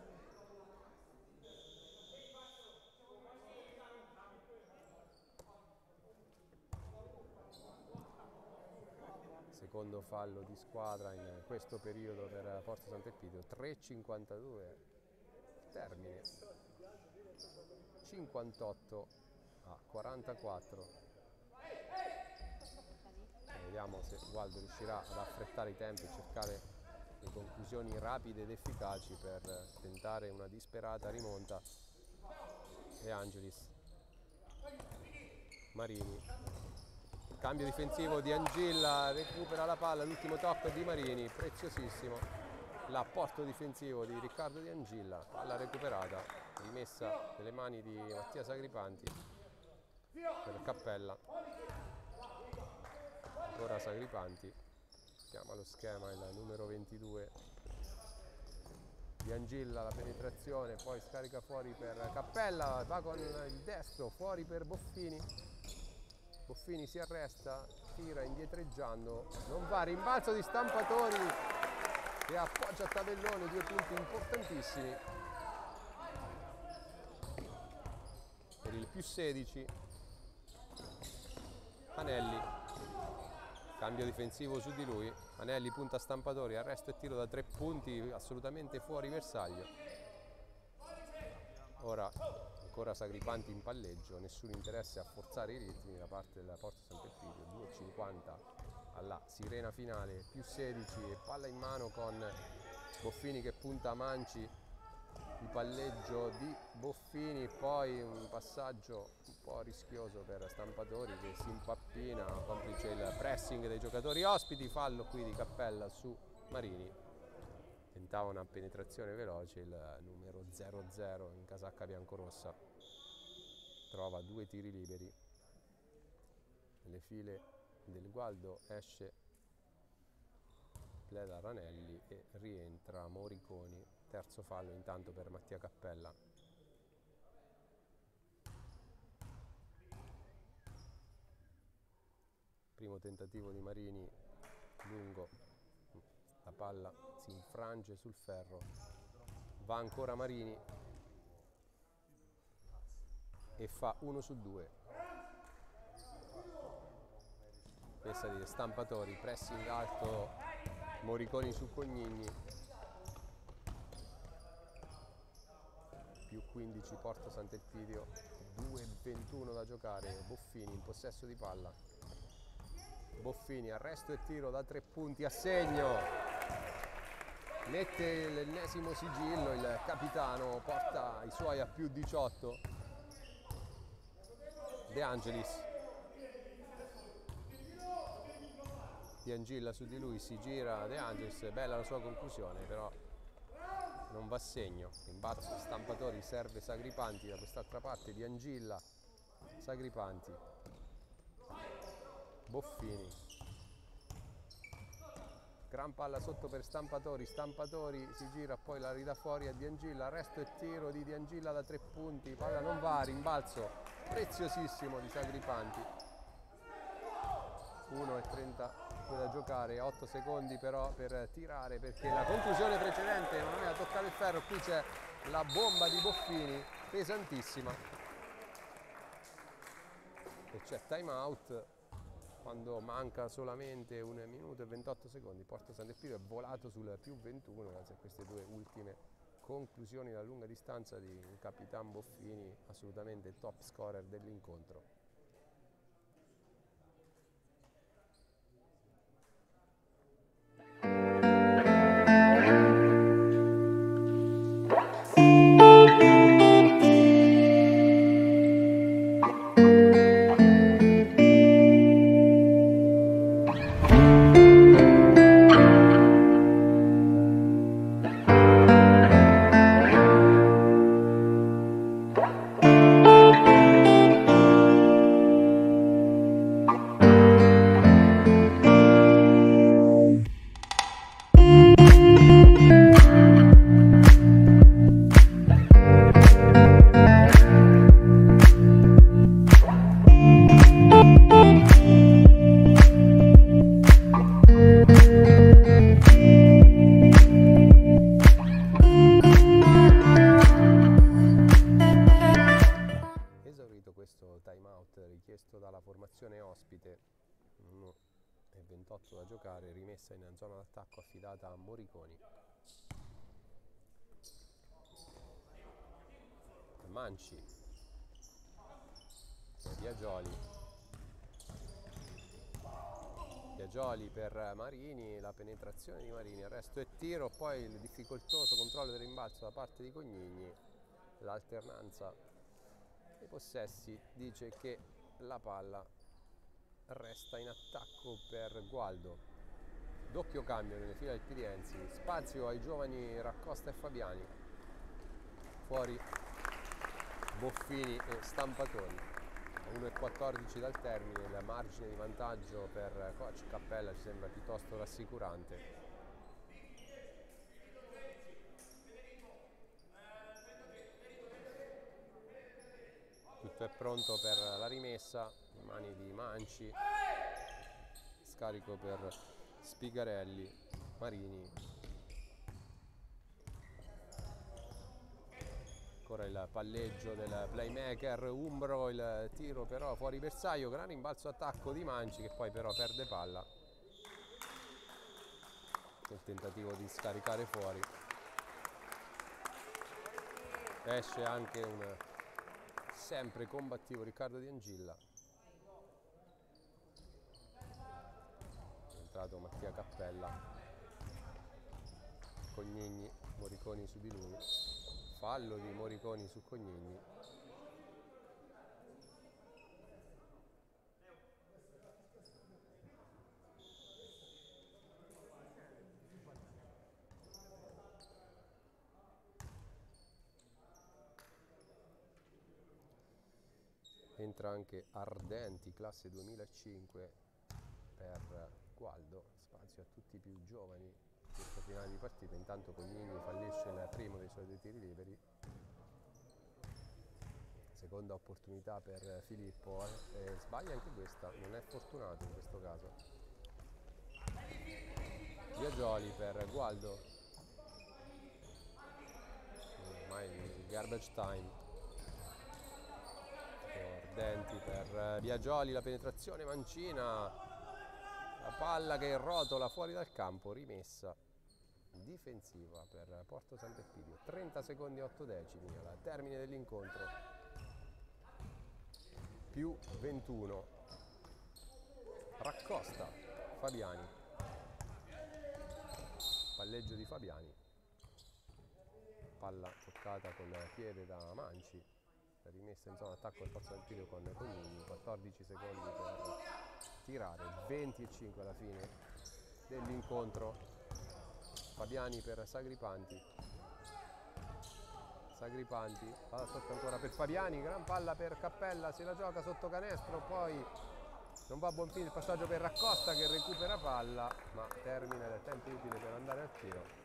Secondo fallo di squadra in questo periodo per Porto Sant'Elpidio. 3:52 termine, 58-44. Vediamo se Gualdo riuscirà ad affrettare i tempi e cercare le conclusioni rapide ed efficaci per tentare una disperata rimonta. De Angelis, Marini. Cambio difensivo di Angilla, recupera la palla, l'ultimo tocco è di Marini, preziosissimo l'apporto difensivo di Riccardo Di Angilla, palla recuperata, rimessa nelle mani di Mattia Sagripanti per Cappella. Ora Sagripanti chiama lo schema il numero 22 Di Angilla, la penetrazione, poi scarica fuori per Cappella, va con il destro fuori per Boffini. Boffini si arresta, tira indietreggiando, non va, rimbalzo di Stampatori che appoggia a tabellone, 2 punti importantissimi per il più 16. Anelli, cambio difensivo su di lui, Anelli punta Stampatori, arresto e tiro da 3 punti assolutamente fuori bersaglio. Ora ancora Sagripanti in palleggio, nessun interesse a forzare i ritmi da parte della Porto Sant'Elpidio. 2:50 alla sirena finale, più 16 e palla in mano con Boffini che punta a Manci, il palleggio di Boffini, poi un passaggio un po' rischioso per Stampatori che si impappina, complice il pressing dei giocatori ospiti, fallo qui di Cappella su Marini. tentava una penetrazione veloce, il numero 00 in casacca biancorossa trova 2 tiri liberi nelle file del Gualdo. Esce Pleda Ranelli e rientra Moriconi. Terzo fallo intanto per Mattia Cappella. Primo tentativo di Marini, lungo, la palla si infrange sul ferro, va ancora Marini e fa 1 su 2. Questa di Stampatori, pressing alto, Moriconi su Cognigni, più 15 Porto Sant'Elpidio, 2:21 da giocare. Boffini in possesso di palla. Boffini, arresto e tiro da 3 punti a segno, mette l'ennesimo sigillo, il capitano porta i suoi a più 18. De Angelis, Di Angilla su di lui, si gira De Angelis, bella la sua conclusione, però non va a segno. Rimbalzo Stampatori, serve Sagripanti da quest'altra parte, Di Angilla, Sagripanti, Boffini, gran palla sotto per Stampatori, Stampatori si gira, poi la ridà fuori a Di Angilla, arresto e tiro di Angilla da 3 punti, palla non va, rimbalzo preziosissimo di Sagripanti. 1:32 da giocare, 8 secondi però per tirare, perché la conclusione precedente non aveva toccato il ferro. Qui c'è la bomba di Boffini, pesantissima, e c'è time out quando manca solamente 1 minuto e 28 secondi. Porto Sant'Elpidio è volato sul più 21 grazie a queste 2 ultime conclusioni da lunga distanza di un Capitan Boffini, assolutamente top scorer dell'incontro. Richiesto dalla formazione ospite, 1:28 da giocare, rimessa in zona d'attacco affidata a Moriconi. Manci, Biagioli per Marini, la penetrazione di Marini, arresto e tiro, poi il difficoltoso controllo del rimbalzo da parte di Cognigni. L'alternanza dei possessi dice che la palla resta in attacco per Gualdo. Doppio cambio nelle fila del Piriensi, spazio ai giovani Raccosta e Fabiani, fuori Boffini e Stampatori. 1:14 dal termine, il margine di vantaggio per coach Cappella ci sembra piuttosto rassicurante. Tutto è pronto per la rimessa, in mani di Manci, scarico per Spigarelli, Marini, ancora il palleggio del playmaker Umbro, il tiro però fuori bersaglio, gran rimbalzo attacco di Manci che poi però perde palla nel tentativo di scaricare fuori. Esce anche un sempre combattivo Riccardo Di Angilla. È entrato Mattia Cappella, Cognigni, Moriconi su di lui, fallo di Moriconi su Cognigni. Entra anche Ardenti, classe 2005 per Gualdo, spazio a tutti i più giovani in questo finale di partita. Intanto Cognini fallisce il primo dei suoi 2 tiri liberi. Seconda opportunità per Filippo, sbaglia anche questa, non è fortunato in questo caso. Biagioli per Gualdo, ormai il garbage time. Ardenti per Biagioli, la penetrazione mancina, la palla che rotola fuori dal campo, rimessa difensiva per Porto Sant'Elpidio. 30 secondi e 8 decimi al termine dell'incontro, più 21. Raccosta Fabiani, palleggio di Fabiani, palla toccata col piede da Manci, rimessa in zona attacco del Porto Sant'Elpidio con Cognini. 14 secondi per tirare, 20:05 alla fine dell'incontro. Fabiani per Sagripanti, palla sotto ancora per Fabiani, gran palla per Cappella, se la gioca sotto canestro, poi non va a buon fine il passaggio per Raccosta che recupera palla, ma termina il tempo utile per andare al tiro.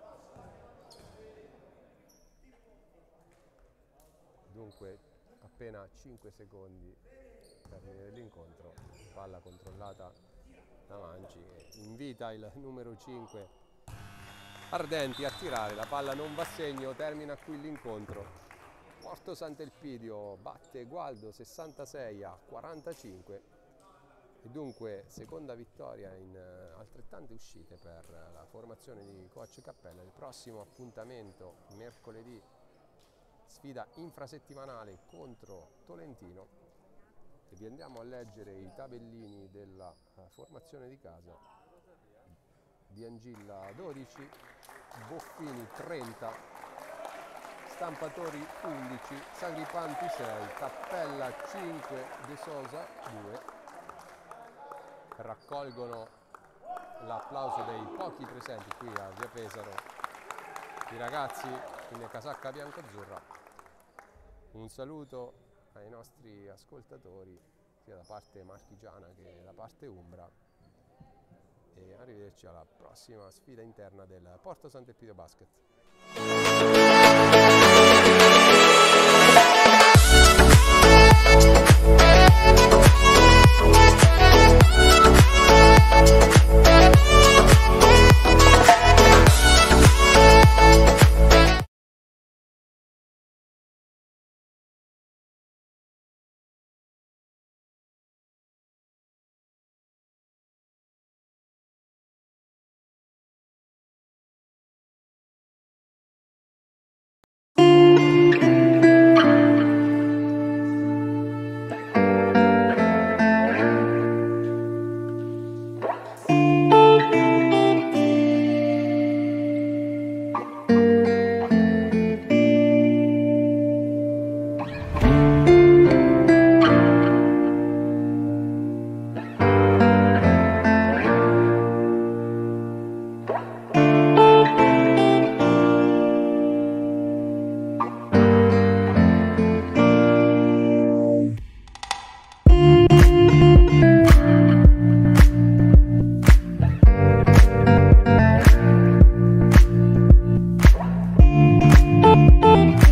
Dunque appena 5 secondi termine dell'incontro, palla controllata da Manci che invita il numero 5 Ardenti a tirare, la palla non va a segno, termina qui l'incontro. Porto Sant'Elpidio batte Gualdo 66-45 e dunque seconda vittoria in altrettante uscite per la formazione di coach Cappella. Il prossimo appuntamento mercoledì, sfida infrasettimanale contro Tolentino, e vi andiamo a leggere i tabellini della formazione di casa. Diangilla 12, Boffini 30, Stampatori 11, Sagripanti 6, Cappella 5, De Sosa 2. Raccolgono l'applauso dei pochi presenti qui a Via Pesaro i ragazzi in casacca bianco-azzurra. Un saluto ai nostri ascoltatori sia da parte marchigiana che da parte umbra e arrivederci alla prossima sfida interna del Porto Sant'Elpidio Basket. We'll be right back.